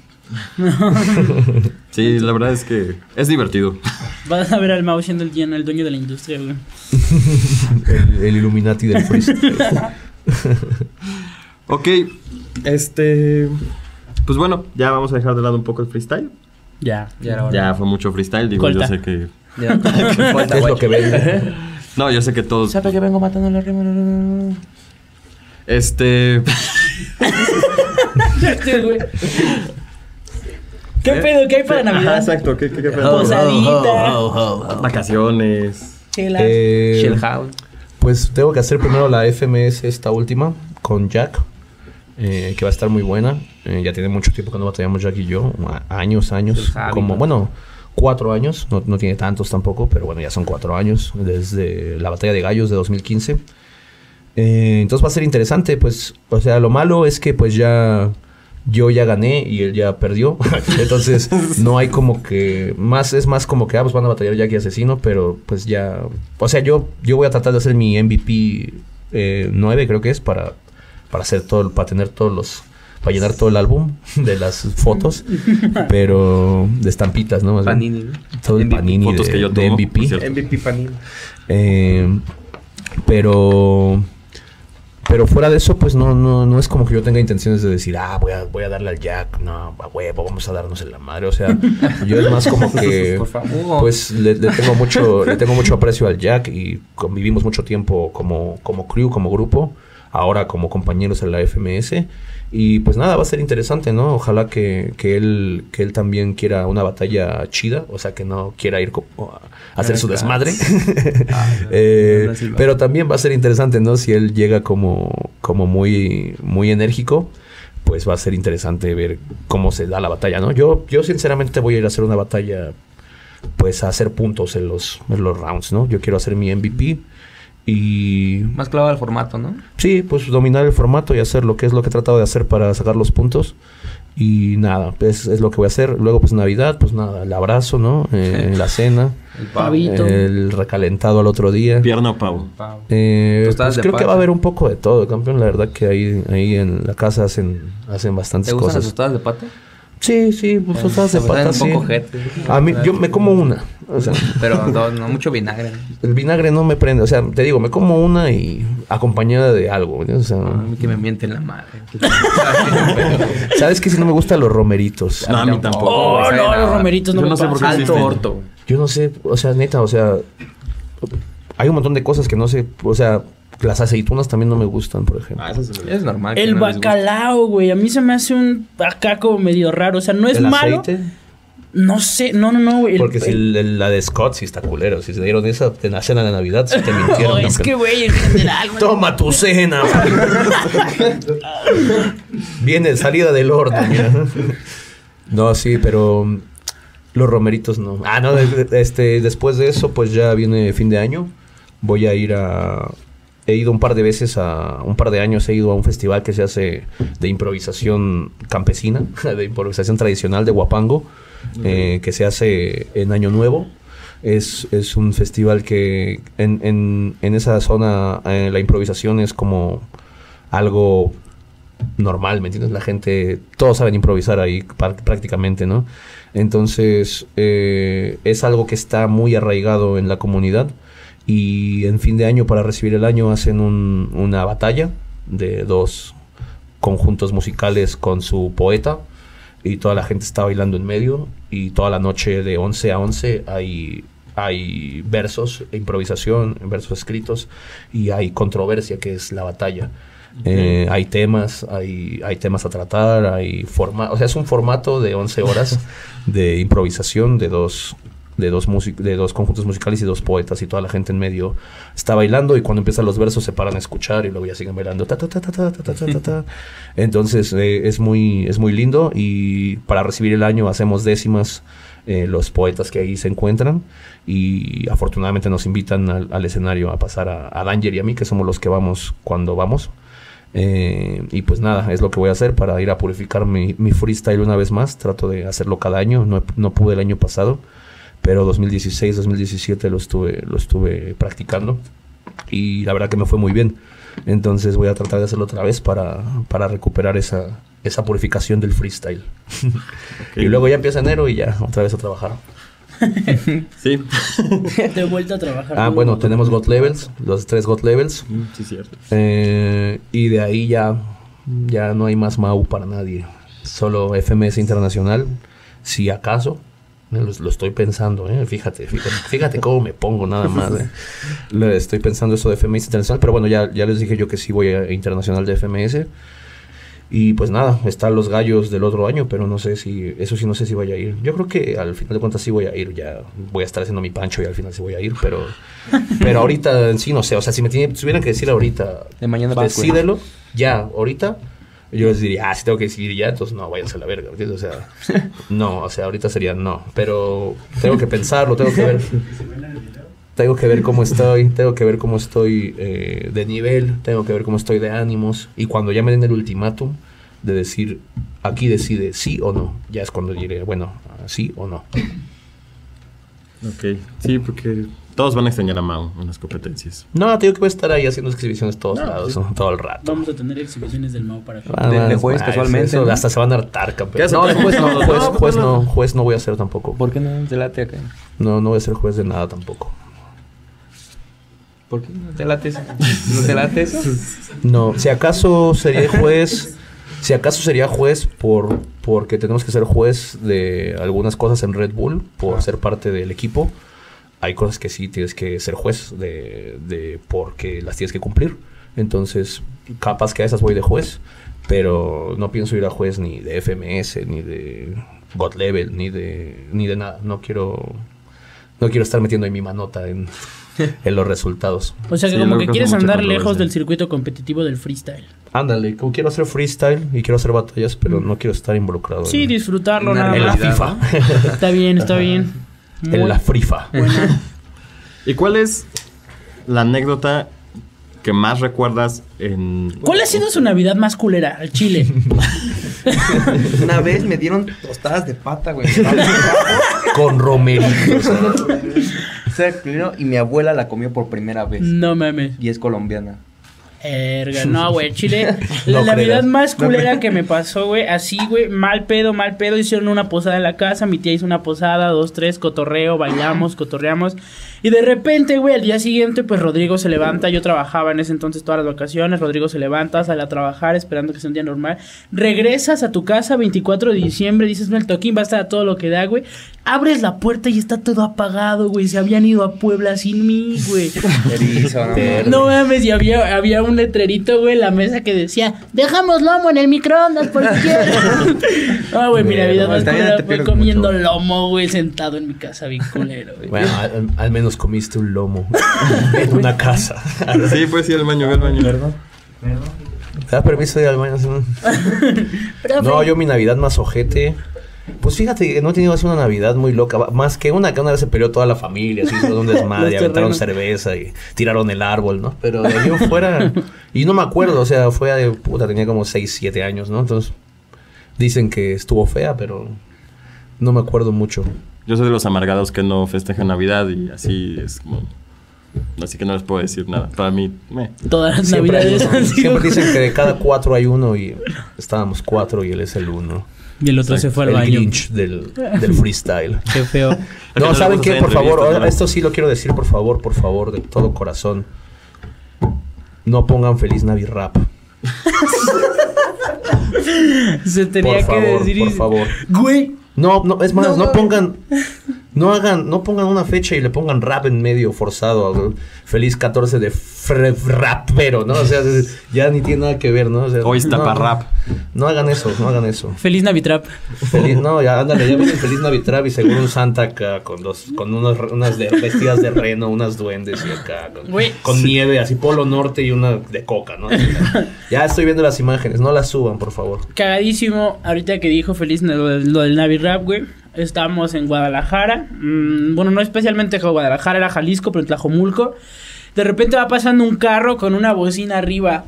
Sí, la verdad es que es divertido. Vas a ver al Mao siendo el, dueño- el dueño de la industria, güey. El, el Illuminati del freestyle. Ok, este... Pues bueno, ya vamos a dejar de lado un poco el freestyle. Ya. Ya era hora. Ya fue mucho freestyle, digo, Colta. yo sé que... Ya. Falta, Es lo guay. que vende. No, yo sé que todos... ¿Sabe que vengo matando la rima? Este... Sí, güey. ¿Qué ¿Eh? pedo? ¿Qué hay para Ajá, Navidad? exacto, ¿qué, qué, qué pedo? Posadita. Vacaciones. Chelas. Eh, Shellhouse. Pues tengo que hacer primero la F M S, esta última, con Jack, eh, que va a estar muy buena. Eh, ya tiene mucho tiempo que no batallamos Jack y yo, a- años, años, El Javi, como, ¿no? bueno, cuatro años, no, no tiene tantos tampoco, pero bueno, ya son cuatro años, desde la batalla de gallos de dos mil quince. Eh, entonces va a ser interesante, pues, o sea, lo malo es que pues ya... Yo ya gané y él ya perdió. Entonces, no hay como que... Más, es más como que, ah, pues van a batallar Jack y Asesino, pero pues ya... O sea, yo, yo voy a tratar de hacer mi M V P eh, nueve, creo que es, para, para hacer todo, para tener todos los... Para llenar todo el álbum de las fotos, pero de estampitas, ¿no? Más bien. Panini, ¿no? Todo el M V P. Panini Fotos de, que yo de tomo, M V P. por cierto. M V P Panini. Eh, pero... Pero fuera de eso, pues no, no, no es como que yo tenga intenciones de decir, ah, voy a, voy a darle al Jack, no, a huevo, vamos a darnos en la madre. O sea, yo es más como que, Por favor. pues le, le tengo mucho, le tengo mucho aprecio al Jack y convivimos mucho tiempo como, como crew, como grupo, ahora como compañeros en la F M S. Y pues nada, va a ser interesante, ¿no? Ojalá que, que él, que él también quiera una batalla chida, o sea, que no quiera ir como a hacer su desmadre. Eh, no, no, no, pero también va a ser interesante, ¿no? Si él llega como, como muy, muy enérgico, pues va a ser interesante ver cómo se da la batalla, ¿no? Yo, yo sinceramente voy a ir a hacer una batalla, pues a hacer puntos en los, en los rounds, ¿no? Yo quiero hacer mi M V P y... Más clavado al formato, ¿no? Sí, pues dominar el formato y hacer lo que es lo que he tratado de hacer para sacar los puntos. Y nada, es, es lo que voy a hacer. Luego, pues Navidad, pues nada, el abrazo, ¿no? Eh, la cena, El Pavito. el recalentado al otro día. Pierna o pavo. pavo. Eh, Tostadas pues de creo que pata. va a haber un poco de todo, campeón. La verdad que ahí, ahí en la casa hacen, hacen bastantes ¿Te gustan las cosas. tostadas de pata? Sí, sí, pues tostadas de Se me dan pata, un sí. poco jete. A mí, yo me como una. O sea, Pero no, no mucho vinagre. el vinagre no me prende. O sea, te digo, me como una y acompañada de algo. ¿no? O sea, A mí que me mienten la madre. ¿sabes qué? Si no me gustan los romeritos. No, a mí tampoco. Oh, güey, no, sabe los nada. romeritos no Yo me no sé por qué pasan. Alto existen. orto. Yo no sé, o sea, neta, o sea, hay un montón de cosas que no sé, o sea, las aceitunas también no me gustan, por ejemplo. Ah, eso sí me- Es normal. que El no les guste. bacalao, güey. A mí se me hace un acá como medio raro. O sea, no es ¿El malo. aceite? No sé, no, no, no, güey. El- Porque si el- el- el- la de Scott sí está culero. Si se dieron esa en la cena de Navidad, sí te mintieron. No, es campeón. que, güey, en general, güey. Toma tu cena. Viene salida del horno, mira. No, sí, pero mm, los romeritos no. Ah, no, de- de- este, después de eso, pues ya viene fin de año. Voy a ir a... He ido un par de veces a... Un par de años he ido a un festival que se hace de improvisación campesina, de improvisación tradicional de Huapango, eh, que se hace en Año Nuevo. Es, es un festival que en, en, en esa zona eh, la improvisación es como algo normal, ¿me entiendes? La gente, todos saben improvisar ahí pa- prácticamente, ¿no? Entonces, eh, es algo que está muy arraigado en la comunidad y en fin de año, para recibir el año, hacen un- una batalla de dos conjuntos musicales con su poeta y toda la gente está bailando en medio y toda la noche de once a once hay, hay versos, improvisación, versos escritos y hay controversia, que es la batalla. Eh, hay temas, hay, hay temas a tratar, hay forma, o sea, es un formato de once horas de improvisación de dos, de dos music, de dos conjuntos musicales y dos poetas, y toda la gente en medio está bailando, y cuando empiezan los versos se paran a escuchar y luego ya siguen bailando. Ta, ta, ta, ta, ta, ta, ta, ta, ta. Entonces eh, es muy, es muy lindo, y para recibir el año hacemos décimas. Eh, los poetas que ahí se encuentran, y afortunadamente nos invitan al, al escenario a pasar a, a Danger y a mí, que somos los que vamos cuando vamos. Eh, y pues nada, es lo que voy a hacer para ir a purificar mi, mi freestyle una vez más. Trato de hacerlo cada año, no, no pude el año pasado, pero dos mil dieciséis, dos mil diecisiete lo estuve, lo estuve practicando, y la verdad que me fue muy bien. Entonces voy a tratar de hacerlo otra vez para, para recuperar esa, esa purificación del freestyle. Okay. Y luego ya empieza enero y ya otra vez a trabajar. Sí. Te he vuelto a trabajar. Ah, bueno, tenemos God Levels, los tres God Levels. Sí, cierto. Eh, y de ahí ya, ya no hay más M A U para nadie. Solo F M S Internacional, si acaso. Lo, lo estoy pensando, ¿eh? Fíjate, fíjate, fíjate cómo me pongo nada más, ¿eh? Le estoy pensando eso de F M S Internacional, pero bueno, ya, ya les dije yo que sí voy a Internacional de F M S. Y pues nada, están los gallos del otro año, pero no sé si, eso sí no sé si voy a ir. Yo creo que al final de cuentas sí voy a ir, ya voy a estar haciendo mi pancho y al final sí voy a ir, pero pero ahorita sí no sé, o sea, si me tiene, tuvieran que decir ahorita, de mañana decídelo, ya, ahorita, yo les diría, ah, si tengo que decidir ya, entonces no, váyanse a la verga, ¿entiendes? O sea, no, o sea, ahorita sería no, pero tengo que pensarlo, tengo que ver... Tengo que ver cómo estoy, tengo que ver cómo estoy eh, de nivel, tengo que ver cómo estoy de ánimos. Y cuando ya me den el ultimátum de decir, aquí decide sí o no, ya es cuando diré, bueno, sí o no. Ok, sí, porque todos van a extrañar a Mau en las competencias. No, tengo que voy a estar ahí haciendo exhibiciones todos no, lados, sí. ¿no? Todo el rato. Vamos a tener exhibiciones del Mau para... Ah, de, de juez, ah, casualmente. Eso, ¿no? Hasta se van a hartar, campeón. No, No, juez no, no, juez, no, juez no. no, juez no voy a ser tampoco. ¿Por qué no te late acá? No, no voy a ser juez de nada tampoco. ¿Por qué no te late eso? ¿No te late eso? No, si acaso sería juez, si acaso sería juez por porque tenemos que ser juez de algunas cosas en Red Bull por ser parte del equipo. Hay cosas que sí tienes que ser juez de, de porque las tienes que cumplir. Entonces, capaz que a esas voy de juez, pero no pienso ir a juez ni de F M S, ni de God Level, ni de ni de nada. No quiero no quiero estar metiendo ahí mi manota en en los resultados. O sea que Sí, como luego que causa quieres mucha andar controversia. lejos del circuito competitivo del freestyle. Ándale, como quiero hacer freestyle y quiero hacer batallas, pero no quiero estar involucrado Sí, en, disfrutarlo Una nada en la más. FIFA. Está bien, está bien. Muy En la frifa. buena. ¿Y cuál es la anécdota que más recuerdas en... ¿Cuál ha sido su Navidad más culera al Chile? Una vez me dieron tostadas de pata, güey. Con romeritos. O sea, primero, y mi abuela la comió por primera vez. No mames. Y es colombiana. Erga, no, güey, Chile. La No Navidad creas. más culera que me pasó, güey. Así, güey, mal pedo, mal pedo. Hicieron una posada en la casa. Mi tía hizo una posada, dos, tres, cotorreo, bailamos, cotorreamos. Y de repente, güey, al día siguiente, pues Rodrigo se levanta. Yo trabajaba en ese entonces todas las vacaciones. Rodrigo se levanta, sale a trabajar esperando que sea un día normal. Regresas a tu casa veinticuatro de diciembre. Dices, no, el toquín va a estar a todo lo que da, güey. Abres la puerta y está todo apagado, güey. Se habían ido a Puebla sin mí, güey. Erizo, no, mames. No mames, y había, había un letrerito, güey, en la mesa que decía, dejamos lomo en el microondas por si quieres. Ah, güey, mi Navidad más También culera te fue pierdes comiendo mucho. lomo, güey, sentado en mi casa bien culero, güey. Bueno, al, al menos comiste un lomo en una casa. Sí, pues sí, al baño, ve al baño. ¿Verdad? ¿Te da permiso de ir al baño? Profe, No, yo mi Navidad más ojete. Pues fíjate que no he tenido así una Navidad muy loca. Más que una que una vez se peleó toda la familia, así hicieron un desmadre, Los aventaron terrenos. cerveza y tiraron el árbol, ¿no? Pero de ahí en fuera. Y no me acuerdo, o sea, fue de puta, tenía como seis, siete años, ¿no? Entonces, dicen que estuvo fea, pero no me acuerdo mucho. Yo soy de los amargados que no festejan Navidad y así es como... Así que no les puedo decir nada. Para mí, me. todas las Siempre, hay Navidades uno. han sido... Siempre dicen que de cada cuatro hay uno y estábamos cuatro y él es el uno. Y el otro se fue al El baño. Grinch del, del freestyle. Qué feo. No, no ¿saben le qué? gusta Por hacer favor, entrevistas, ¿no? esto sí lo quiero decir, por favor, por favor, de todo corazón. No pongan Feliz Navirrap. Se tenía Por que favor, decir... por y- favor. Güey, No, no, es más, No, no, no. pongan... No hagan, no pongan una fecha y le pongan rap en medio forzado. ¿no? Feliz catorce de fre- rapero, ¿no? O sea, ya ni tiene nada que ver, ¿no? O sea, Hoy está no, para rap. No hagan eso, no hagan eso. Feliz Navitrap. Feliz, no, ya ándale, ya viene Feliz Navitrap y seguro un Santa acá con dos, con unos, unas de, vestidas de reno, unas duendes y acá con, Güey, con sí. nieve, así Polo Norte y una de coca, ¿no? Ya estoy viendo las imágenes, no las suban, por favor. Cagadísimo, ahorita que dijo Feliz lo, lo del Navirap, güey. Estamos en Guadalajara. Mm, bueno, no especialmente en Guadalajara, era Jalisco, pero en Tlajomulco. De repente va pasando un carro con una bocina arriba.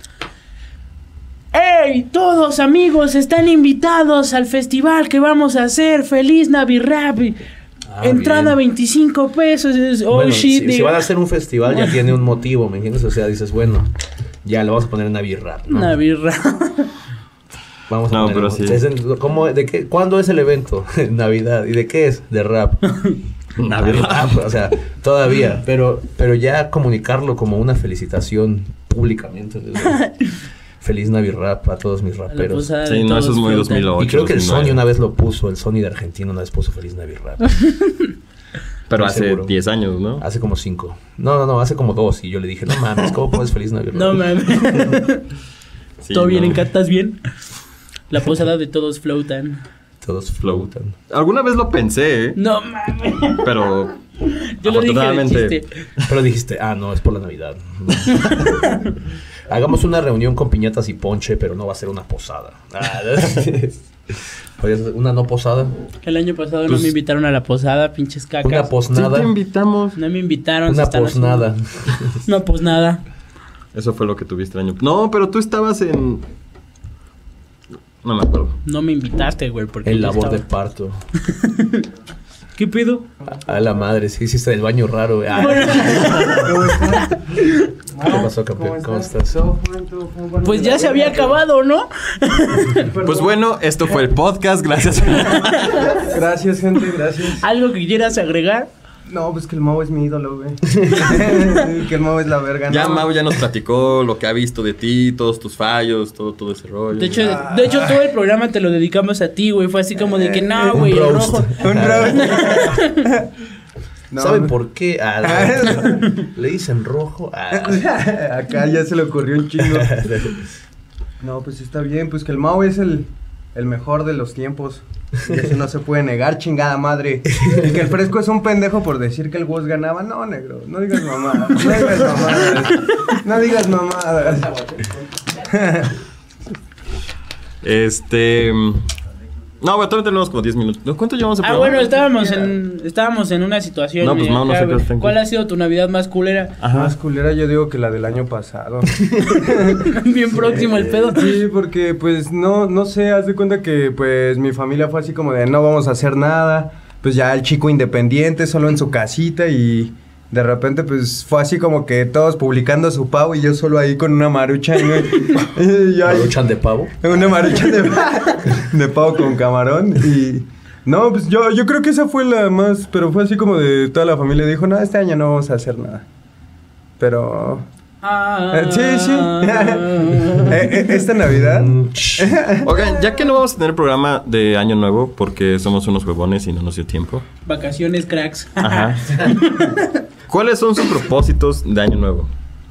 ¡Ey! Todos amigos están invitados al festival que vamos a hacer. ¡Feliz Navirap! Ah, Entrada bien. veinticinco pesos. Oh, Bueno, shit. si, si digo. van a hacer un festival ya tiene un motivo, ¿me entiendes? O sea, dices, bueno, ya lo vamos a poner en Navirrap, ¿no? Navirap. Vamos a No, poner, pero sí. es en- ¿cómo, de qué, ¿Cuándo es el evento? Navidad. ¿Y de qué es? De rap. Navirrap. O sea, todavía. Pero, pero ya comunicarlo como una felicitación públicamente. Feliz Navirrap a todos mis A la raperos. posada de Sí, no, todos eso es muy flotan. dos mil ocho. Y creo que el dos mil nueve. Sony una vez lo puso. El Sony de Argentina una vez puso Feliz Navirrap. Pero Estoy hace seguro. diez años, ¿no? Hace como cinco. No, no, no. Hace como dos. Y yo le dije, no mames, ¿cómo pones Feliz Navirrap? No mames. Sí, ¿Todo bien no. en Catas? ¿Bien? La posada de todos flotan. Todos flotan. Alguna vez lo pensé, ¿eh? No mames. Pero Yo lo dije de afortunadamente- chiste. Pero dijiste, ah, no, es por la Navidad. Hagamos una reunión con piñatas y ponche, pero no va a ser una posada. Ah, Oye, una no posada. El año pasado no Pues- me invitaron a la posada, pinches cacas. Una Sí posnada. te invitamos. No me invitaron. se Una están posnada. haciendo- Una posnada. Eso fue lo que tuviste el año. No, pero tú estabas en. No me acuerdo. No me invitaste, güey, porque En yo labor de estaba- parto. ¿Qué pedo? A la madre, sí hiciste el baño raro. güey. Ah. ¿Qué pasó, campeón? ¿Cómo estás? Pues ya se había acabado, ¿no? Pues bueno, esto fue el podcast. Gracias. Gracias, gente, gracias. ¿Algo que quieras agregar? No, pues que el Mau es mi ídolo, güey. Que el Mau es la verga, Ya ¿no? Mau ya nos platicó lo que ha visto de ti, todos tus fallos, todo, todo ese rollo. De hecho, de hecho, todo el programa te lo dedicamos a ti, güey. Fue así como de que no, Un güey, el roast. rojo. Un round. No, ¿Saben no. por qué? Ah, no. Le dicen rojo. Ah. Acá ya se le ocurrió un chingo. No, pues está bien, pues que el Mau es el, el mejor de los tiempos. Y eso no se puede negar, chingada madre. Y que el Fresco es un pendejo por decir que el Woz ganaba. No, negro, no digas mamadas. No digas mamadas. No digas mamadas. Este. No, güey, todavía tenemos como diez minutos. ¿No? ¿Cuánto llevamos el Ah, programa? bueno, estábamos en, estábamos en una situación. No, pues, medio Mau, no acá, sé qué güey. está en- ¿Cuál ha sido tu Navidad más culera? Ajá. Más culera yo digo que la del año pasado. Bien próximo el pedo. Sí, porque pues no, no sé, haz de cuenta que pues mi familia fue así como de no vamos a hacer nada. Pues ya el chico independiente, solo en su casita y de repente pues fue así como que todos publicando su pavo y yo solo ahí con una marucha. ¿no? Y yo ahí- ¿Maruchan de pavo? una marucha de, de pavo con camarón y... No, pues yo, yo creo que esa fue la más... Pero fue así como de toda la familia dijo, no, este año no vamos a hacer nada. Pero... Ah. eh, sí, sí. Eh, eh, Esta Navidad... Mm, Oigan, ya que no vamos a tener programa de Año Nuevo porque somos unos huevones y no nos dio tiempo. Vacaciones, cracks. Ajá. ¿Cuáles son sus propósitos de Año Nuevo?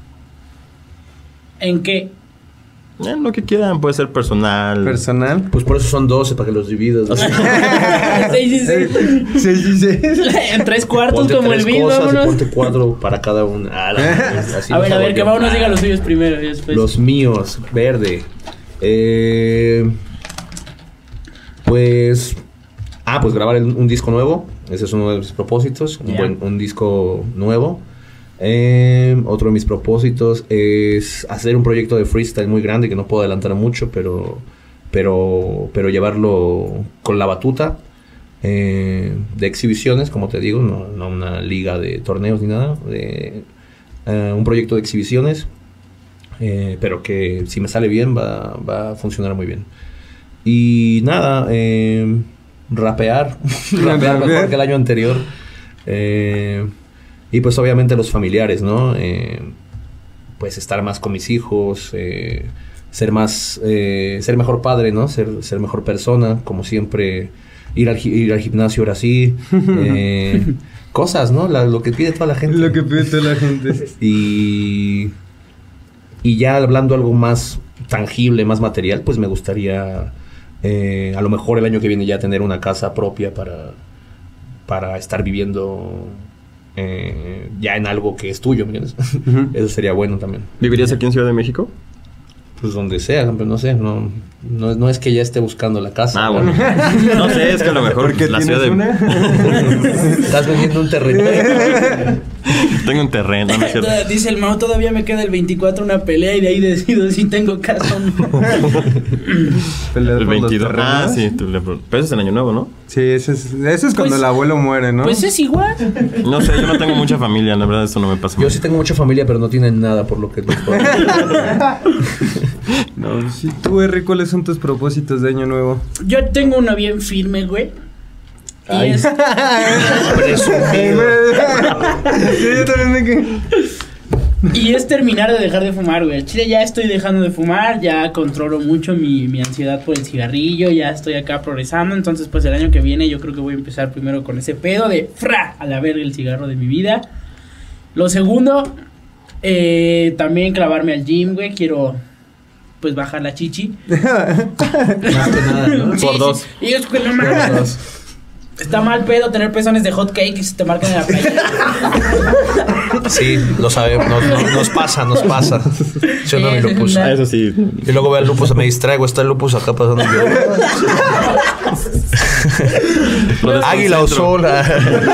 ¿En qué? Eh, lo que quieran, puede ser personal. Personal. Pues por eso son doce, para que los dividas. ¿no? Sí, sí, sí. Sí, sí, sí. En tres cuartos Ponte como tres el video, cosas y vámonos. ponte cuatro para cada una. Ah, la- así A nos ver, a hago ver, que yo. Mau nos diga los suyos primero y después. Los míos, verde. Eh, pues. Ah, pues grabar el- un disco nuevo. Ese es uno de mis propósitos. Un, Ya. buen, un disco nuevo. Eh, otro de mis propósitos es hacer un proyecto de freestyle muy grande que no puedo adelantar mucho, pero. Pero, pero llevarlo con la batuta. Eh, de exhibiciones, como te digo, no, no una liga de torneos ni nada. De, eh, un proyecto de exhibiciones. Eh, pero que si me sale bien va, va a funcionar muy bien. Y nada, eh, rapear, rapear mejor que el año anterior. Eh, y pues obviamente los familiares, ¿no? Eh, pues estar más con mis hijos, eh, ser más, eh, ser mejor padre, ¿no? Ser, ser mejor persona, como siempre ir al, ir al gimnasio ahora sí. Eh, cosas, ¿no? La, lo que pide toda la gente. Lo que pide toda la gente. Y, y ya hablando algo más tangible, más material, pues me gustaría eh, a lo mejor el año que viene ya tener una casa propia para, para estar viviendo eh, ya en algo que es tuyo, ¿me entiendes? Uh-huh. Eso sería bueno también. ¿Vivirías aquí en Ciudad de México? Pues donde sea, pero no sé, no, no, no es que ya esté buscando la casa. Ah, bueno. No sé, es que a lo mejor ¿Qué la tienes ciudad de... una? Estás vendiendo un terreno. Tengo un terreno, ¿no es cierto? Dice el Mau, todavía me queda el veinticuatro una pelea y de ahí decido si tengo casa o no. El veintidós. Ah, sí, tú le... pero eso es el año nuevo, ¿no? Sí, eso es, eso es cuando Pues- el abuelo muere, ¿no? Pues es igual. No sé, yo no tengo mucha familia, la verdad eso no me pasa. Yo sí tengo mucha familia, pero no tienen nada por lo que... No, si tú, Henry, ¿cuáles son tus propósitos de año nuevo? Yo tengo uno bien firme, güey. Y Ay. es... Presumido. Sí, yo también me que... Y es terminar de dejar de fumar, güey. Al chile ya estoy dejando de fumar, ya controlo mucho mi, mi ansiedad por el cigarrillo, ya estoy acá progresando. Entonces, pues el año que viene yo creo que voy a empezar primero con ese pedo de fra, a la verga el cigarro de mi vida. Lo segundo, eh, también clavarme al gym, güey. Quiero, pues, bajar la chichi. Más que nada, ¿no? Sí, Por sí. dos. Y yo, pues, no mames. Está mal pedo tener pezones de hot cake y se te marcan en la playa. Sí, lo sabemos, nos, nos, nos pasa, nos pasa. ¿Sí o no, mi Lupus? Ah, eso sí. Y luego veo al Lupus, me distraigo, está el Lupus acá pasando. Yo. Águila o sola.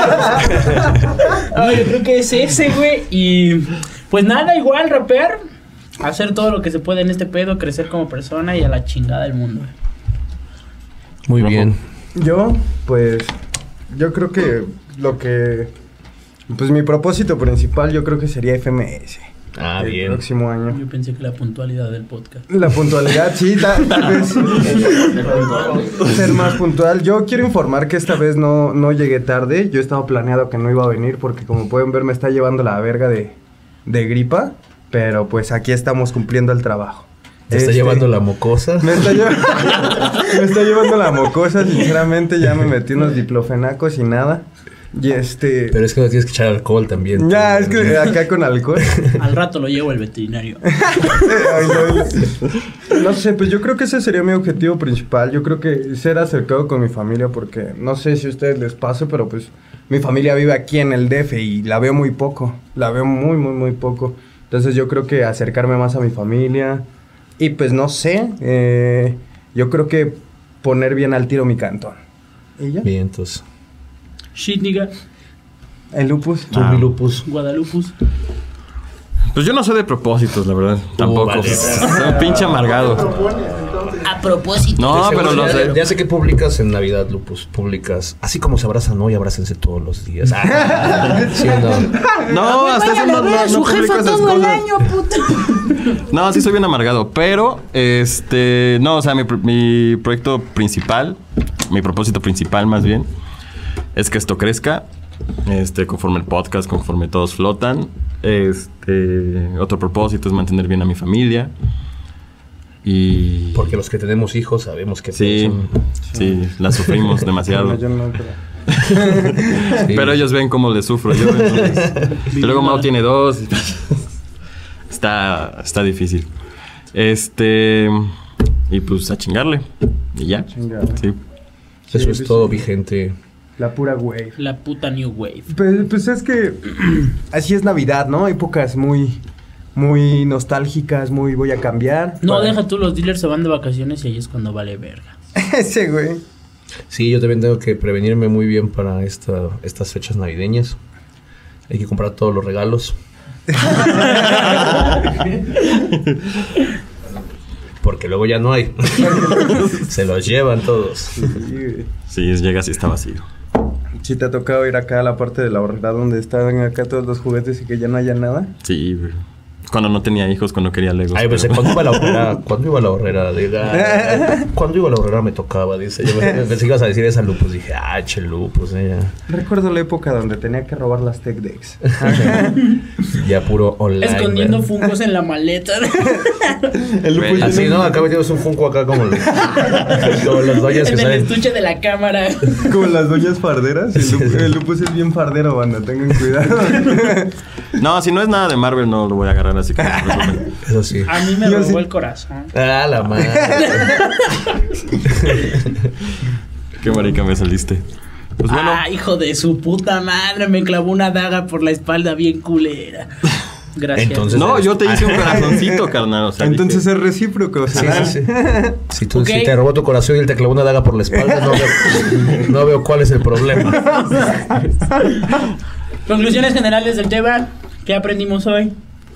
Ah, yo creo que es ese, güey. Y pues nada, igual, rapear. Hacer todo lo que se puede en este pedo, crecer como persona y a la chingada del mundo. Muy bien. Yo, pues, yo creo que lo que... Pues mi propósito principal yo creo que sería F M S. Ah, el bien. próximo año. Yo pensé que la puntualidad del podcast. La puntualidad, sí, tal, tal vez ser más puntual. Yo quiero informar que esta vez no, no llegué tarde. Yo estaba planeado que no iba a venir porque como pueden ver me está llevando la verga de, de gripa. Pero pues aquí estamos cumpliendo el trabajo. ¿Te está Este, llevando la mocosa? Me está, lleva- me está llevando la mocosa, sinceramente ya me metí unos diclofenacos y nada. Y este... Pero es que no tienes que echar alcohol también. Ya, es que acá con alcohol. Al rato lo llevo al veterinario. Ay, no, no sé, pues yo creo que ese sería mi objetivo principal. Yo creo que ser acercado con mi familia porque no sé si a ustedes les pase, pero pues mi familia vive aquí en el D F y la veo muy poco. La veo muy, muy, muy poco. Entonces yo creo que acercarme más a mi familia y pues no sé, eh, yo creo que poner bien al tiro mi cantón. ¿Y ya? Bien, entonces. Shit, nigga. El lupus. Tú, mi Lupus. Guadalupus. Pues yo no soy de propósitos, la verdad. Tampoco. vale. Soy un pinche amargado. A propósito. No, De pero seguro los ya, de... ya sé que publicas en Navidad, Lupus. Publicas. Así como se abrazan hoy, abrácense todos los días. Ah, ¿sí o no? No, hasta eso no, no, no su publico jefa esas todo el cosas. año, puto. No, sí soy bien amargado, pero este, no, o sea, mi, pr- mi proyecto principal, mi propósito principal más bien, es que esto crezca, este, conforme el podcast, conforme todos flotan. Este, otro propósito es mantener bien a mi familia y Porque los que tenemos hijos sabemos que sí, son- sí, la sufrimos demasiado. No, yo no creo. Sí. Pero ellos ven cómo les sufro yo. Entonces, y luego Mau tiene dos. Está, está difícil. Este. Y pues a chingarle. Y ya. Chingarle. Sí. Eso Sí, es sí, todo, sí. vigente. La pura wave. La puta New Wave. Pues, pues es que así es Navidad, ¿no? Épocas muy, muy nostálgicas, muy voy a cambiar. No, Para- deja tú, los dealers se van de vacaciones y ahí es cuando vale verga. Ese, güey. Sí, yo también tengo que prevenirme muy bien para esta, estas fechas navideñas. Hay que comprar todos los regalos. Porque luego ya no hay. Se los llevan todos. Sí, güey. Sí, llega si está vacío. ¿Sí te ha tocado ir acá a la parte de la horrera donde están acá todos los juguetes y que ya no haya nada? Sí, güey. Cuando no tenía hijos, cuando quería Legos. Ay, pues pero- cuando iba a la horrera, cuando iba a la horrera, diga, cuando iba a la horrera me tocaba, dice. Yo me- pensé que ibas a decir esa Lupus, dije, ah, che Lupus, eh, Recuerdo la época donde tenía que robar las tech decks. ya. Ya puro online. Escondiendo ¿verdad? fungos en la maleta. El Lupus Güey, Así, tiene ¿no? Acá metimos un Funko acá como los, como los doñas que En el salen. estuche de la cámara. como las doñas farderas. El Lupus, el Lupus es bien fardero, banda. Tengan cuidado. No, si no es nada de Marvel, no lo voy a agarrar así que no se preocupen. Eso sí. A mí me Yo robó sí. el corazón. Ah, la madre. Qué marica me saliste. Pues bueno, Ah, hijo de su puta madre. Me clavó una daga por la espalda bien culera. Gracias. Entonces- no, yo te hice un corazoncito, carnal. O sea, Entonces dije, es recíproco. Sí, ¿verdad? sí, sí. Si, tú, Ok. si te robó tu corazón y él te clavó una daga por la espalda, no veo, no veo cuál es el problema. Conclusiones generales del tema. ¿Qué aprendimos hoy?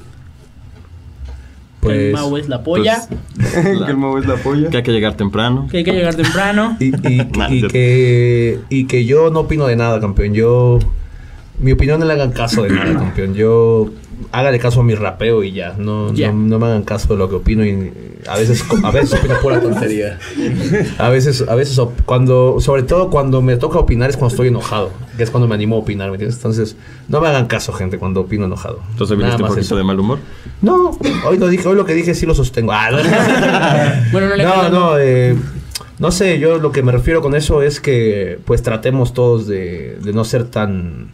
Que el Pues, Mau es la polla. Que el Mau es la polla. que hay que llegar temprano. Que hay que llegar temprano. y, y- Nah, y yo- que, y que yo no opino de nada, campeón. Yo, mi opinión no le hagan caso de nada, campeón. Yo, hágale caso a mi rapeo y ya. No, Ya. no, no me hagan caso de lo que opino. Y a veces, a veces opino pura tontería. A veces, a veces, op- cuando, sobre todo cuando me toca opinar es cuando estoy enojado. Que es cuando me animo a opinar, ¿me entiendes? Entonces, no me hagan caso, gente, cuando opino enojado. Entonces Nada viniste un más poquito eso. de mal humor. No, hoy lo dije, hoy lo que dije sí lo sostengo. Ah, no, Bueno, no le no, queda- no, eh, no sé, yo lo que me refiero con eso es que pues tratemos todos de, de no ser tan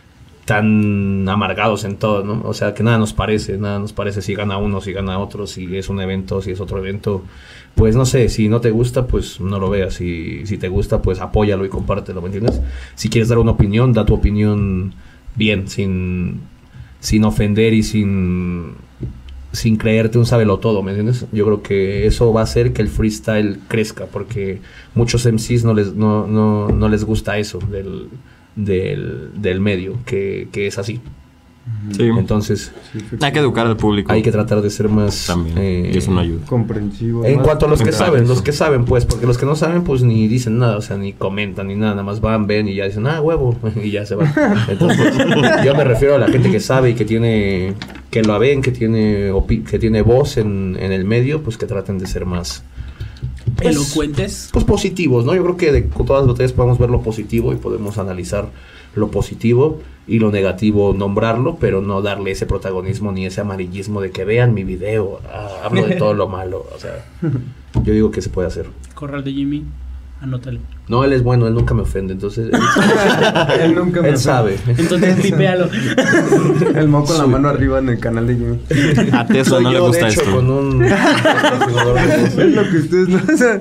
tan amargados en todo, ¿no? O sea, que nada nos parece, nada nos parece si gana uno, si gana otro, si es un evento, si es otro evento. Pues no sé, si no te gusta, pues no lo veas. Si, si te gusta, pues apóyalo y compártelo, ¿me entiendes? Si quieres dar una opinión, da tu opinión bien, sin, sin ofender y sin, sin creerte un todo, ¿me entiendes? Yo creo que eso va a hacer que el freestyle crezca, porque muchos M Cs no les, no, no, no les gusta eso del, del, del medio, que, que es así. Sí. Entonces, Hay que educar al público. hay que tratar de ser más... También. eh, y eso no ayuda. Comprensivo. en más cuanto a los que comentarios. saben, los que saben, pues, porque los que no saben, pues ni dicen nada, o sea, ni comentan ni nada, nada más van, ven y ya dicen, ah, huevo, y ya se van. Entonces, yo me refiero a la gente que sabe y que tiene, que lo ven, que tiene, opi- que tiene voz en, en el medio, pues que traten de ser más, pues, Elocuentes. pues positivos, ¿no? Yo creo que de con todas las botellas podemos ver lo positivo y podemos analizar lo positivo y lo negativo, nombrarlo, pero no darle ese protagonismo ni ese amarillismo de que vean mi video, ah, hablo de todo lo malo, o sea, yo digo que se puede hacer. Corral de Jimmy. Anótale. No, él es bueno, él nunca me ofende, entonces él, Él nunca me él sabe. Entonces, pipéalo. El Mau con la Sí. mano arriba en el canal de Jimmy. A Tesla Soy no le yo, gusta de hecho, esto. con un patrocinador de voz. Es lo que ustedes no saben.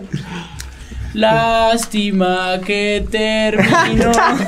Lástima que terminó.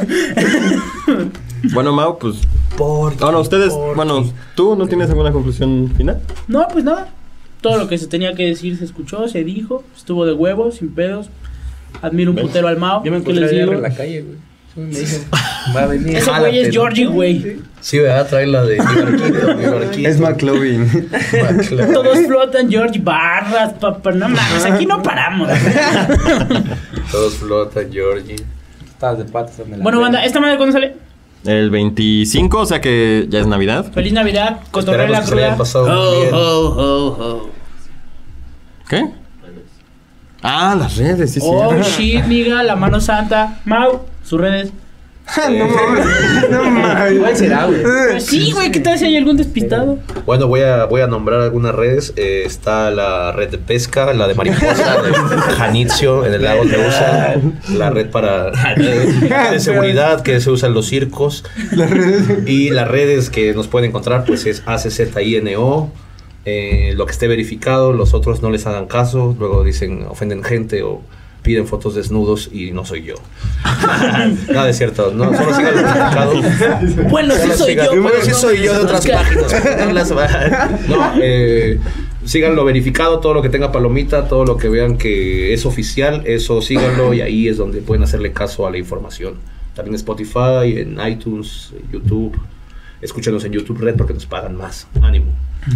Bueno, Mau, pues. Por Ahora, ustedes. por- Bueno, ¿tú no tienes alguna conclusión final? No, pues nada. Todo lo que se tenía que decir se escuchó, se dijo. Estuvo de huevos, sin pedos. Admiro un putero al Mao. Yo me ¿Qué encontré les ayer digo? en la calle, güey. Sí, me dijo, va a venir. Ese güey jálate, es ¿no? Georgie, güey. Sí, ¿verdad? Trae la de mi barquito, mi barquito. Es McLovin. McLovin. Todos flotan, Georgie. Barras, papá. No mames, aquí no paramos. Todos flotan, Georgie. Estabas de patas donde la Bueno, ven. banda, ¿esta madre cuándo sale? El veinticinco, o sea que ya es Navidad. Feliz Navidad, cotorrea la Esperemos que se le hayan cruda. pasado muy bien. ¿Qué? Ah, las redes, sí, sí. Oh shit, miga, la mano santa. Mau, sus redes. No mames. No mames. ¿Cuál será, güey? Pues sí, güey, ¿qué tal si hay algún despistado? Bueno, voy a, voy a nombrar algunas redes. Eh, está la red de pesca, la de mariposa, de Janitzio en el lago de usa, la red para de seguridad que se usa en los circos. Y las redes que nos pueden encontrar, pues es A C Z I N O. Eh, lo que esté verificado, los otros no les hagan caso, luego dicen, ofenden gente o piden fotos desnudos y no soy yo. Nada es cierto, no, solo sigan lo verificado. Bueno, sí Solo soy sigan- yo. Bueno, pero sí no soy yo de me otras busca. páginas. No, las- no, eh, sigan lo verificado, todo lo que tenga palomita, todo lo que vean que es oficial, eso síganlo y ahí es donde pueden hacerle caso a la información. También en Spotify, en iTunes, en YouTube. Escúchenos en YouTube Red porque nos pagan más. Ánimo.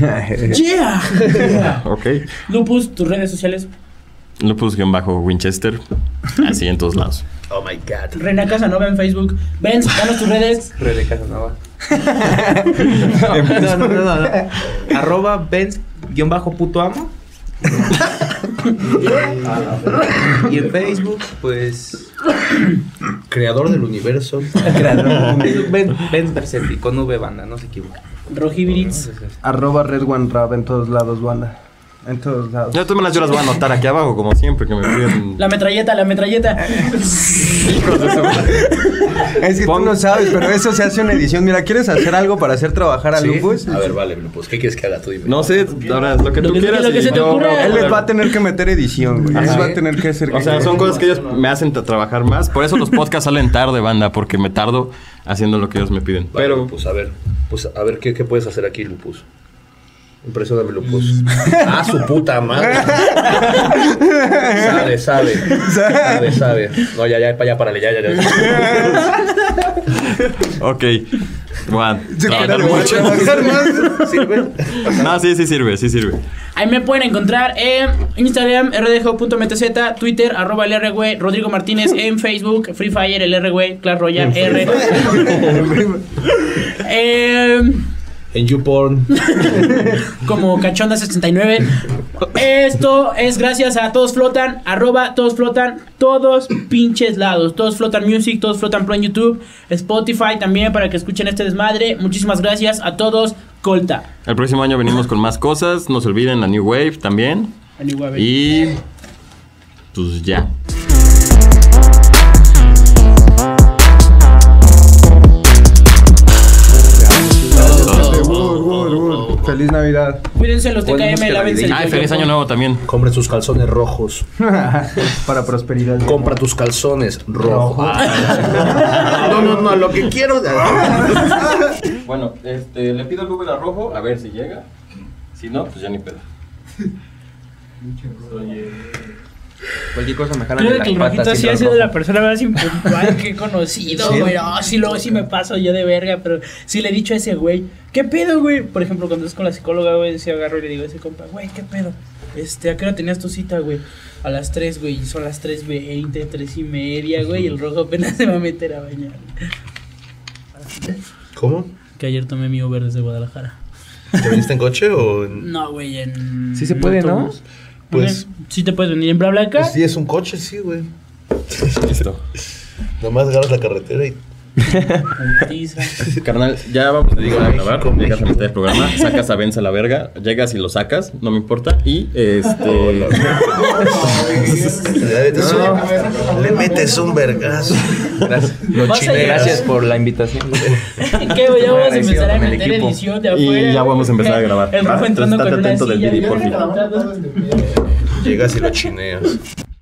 Yeah. Ok. Lupus, tus redes sociales. Lupus-Winchester. Así en todos lados. Oh my God. Reina Casanova en Facebook. Benz, danos tus redes. René Casanova. No, no, no, no, no. Arroba Benz guión bajo puto amo. Y en Facebook, pues. Creador del universo. Creador. Ben, Ben Bersetti, con V banda, no se equivoquen. Rojibirits. Arroba Red One Rap en todos lados, banda. En todos lados. Ya tú me las yo las voy a anotar aquí abajo, como siempre, que me piden. La metralleta, la metralleta. Hijos de su- Es que Pon- tú no sabes, pero eso se hace una edición. Mira, ¿quieres hacer algo para hacer trabajar a ¿Sí? Lupus? A ver, vale, Lupus. ¿Qué quieres que haga tú? Dime. No sé, ahora lo que Lo tú que- quieras. lo que y se te yo- ocurra. Él les va a tener que meter edición, güey. Él Ajá. va a tener que hacer... O sea, son cosas que ellos me hacen tra- trabajar más. Por eso los podcasts salen tarde, banda, porque me tardo haciendo lo que ellos me piden. Vale, Pero Lupus, a ver. Pues a ver, ¿qué, qué puedes hacer aquí, Lupus? Impresioname, Lupus. Ah, su puta madre. sabe, sabe. Sabe, sabe. No, ya, ya, ya, párale, ya, ya, ya. Ok. Bueno, Se trabajar quiere mucho. trabajar más. ¿Sirve? No, sí, sí sirve, sí sirve. Ahí me pueden encontrar en Instagram, r d g punto m t z, Twitter, arroba el rgüey, Rodrigo Martínez, en Facebook, Free Fire, el rgüey, Clash Royale, R. eh, En YouPorn. como Cachonda sesenta y nueve. Esto es gracias a Todos Flotan, arroba Todos Flotan, todos pinches lados. Todos Flotan Music, Todos Flotan Pro en YouTube, Spotify también para que escuchen este desmadre. Muchísimas gracias a todos. Colta. El próximo año venimos con más cosas. No se olviden la New Wave también. Anyway, Y pues ya. Wood, wood, wood. Feliz Navidad. cuídense los T K M, lávense el Ay, feliz yoyo. año nuevo también. Compren sus calzones rojos. Para prosperidad. Compra tus calzones rojos. Rojo. Ah, no, no, no, lo que quiero. Bueno, este, le pido el Uber a Rojo a ver si llega. Si no, pues ya ni pedo. Cualquier cosa me jalan Creo de que el las rojito patas. sí siendo ha el sido rojo. la persona más impuntual que he conocido, ¿Sí? güey. No, sí, luego sí me paso yo de verga, pero sí le he dicho a ese güey, ¿qué pedo, güey? Por ejemplo, cuando es con la psicóloga, güey, se agarro y le digo a ese compa, güey, ¿qué pedo? Este, ¿a qué hora tenías tu cita, güey? A las tres, güey, y son las tres veinte, tres y media, güey, y el rojo apenas se va a meter a bañar. ¿Cómo? Que ayer tomé mi Uber desde Guadalajara. ¿Te viniste en coche o en.? No, güey, en... Sí se puede, ¿no? autobús. Pues- Ok, sí te puedes venir en BlaBlaCar. Pues sí, es un coche, sí, güey. Listo. Nomás agarras la carretera y. Putiza. Carnal, ya vamos a Digo, a México, grabar. Llegas a México. meter el programa, sacas a Benz a la verga, llegas y lo sacas, no me importa. Y este. Le metes un, le metes un vergazo. Gracias. Lo Vas a chineas. Gracias por la invitación. ¿Qué, güey? Ya vamos a Agradecido empezar a con el meter equipo. edición de Y afuera. ya vamos a empezar a grabar. El ¿va? rojo entrando Entonces, con estate una atento del silla. video, por bien fin. levantado. Llegas y lo chineas.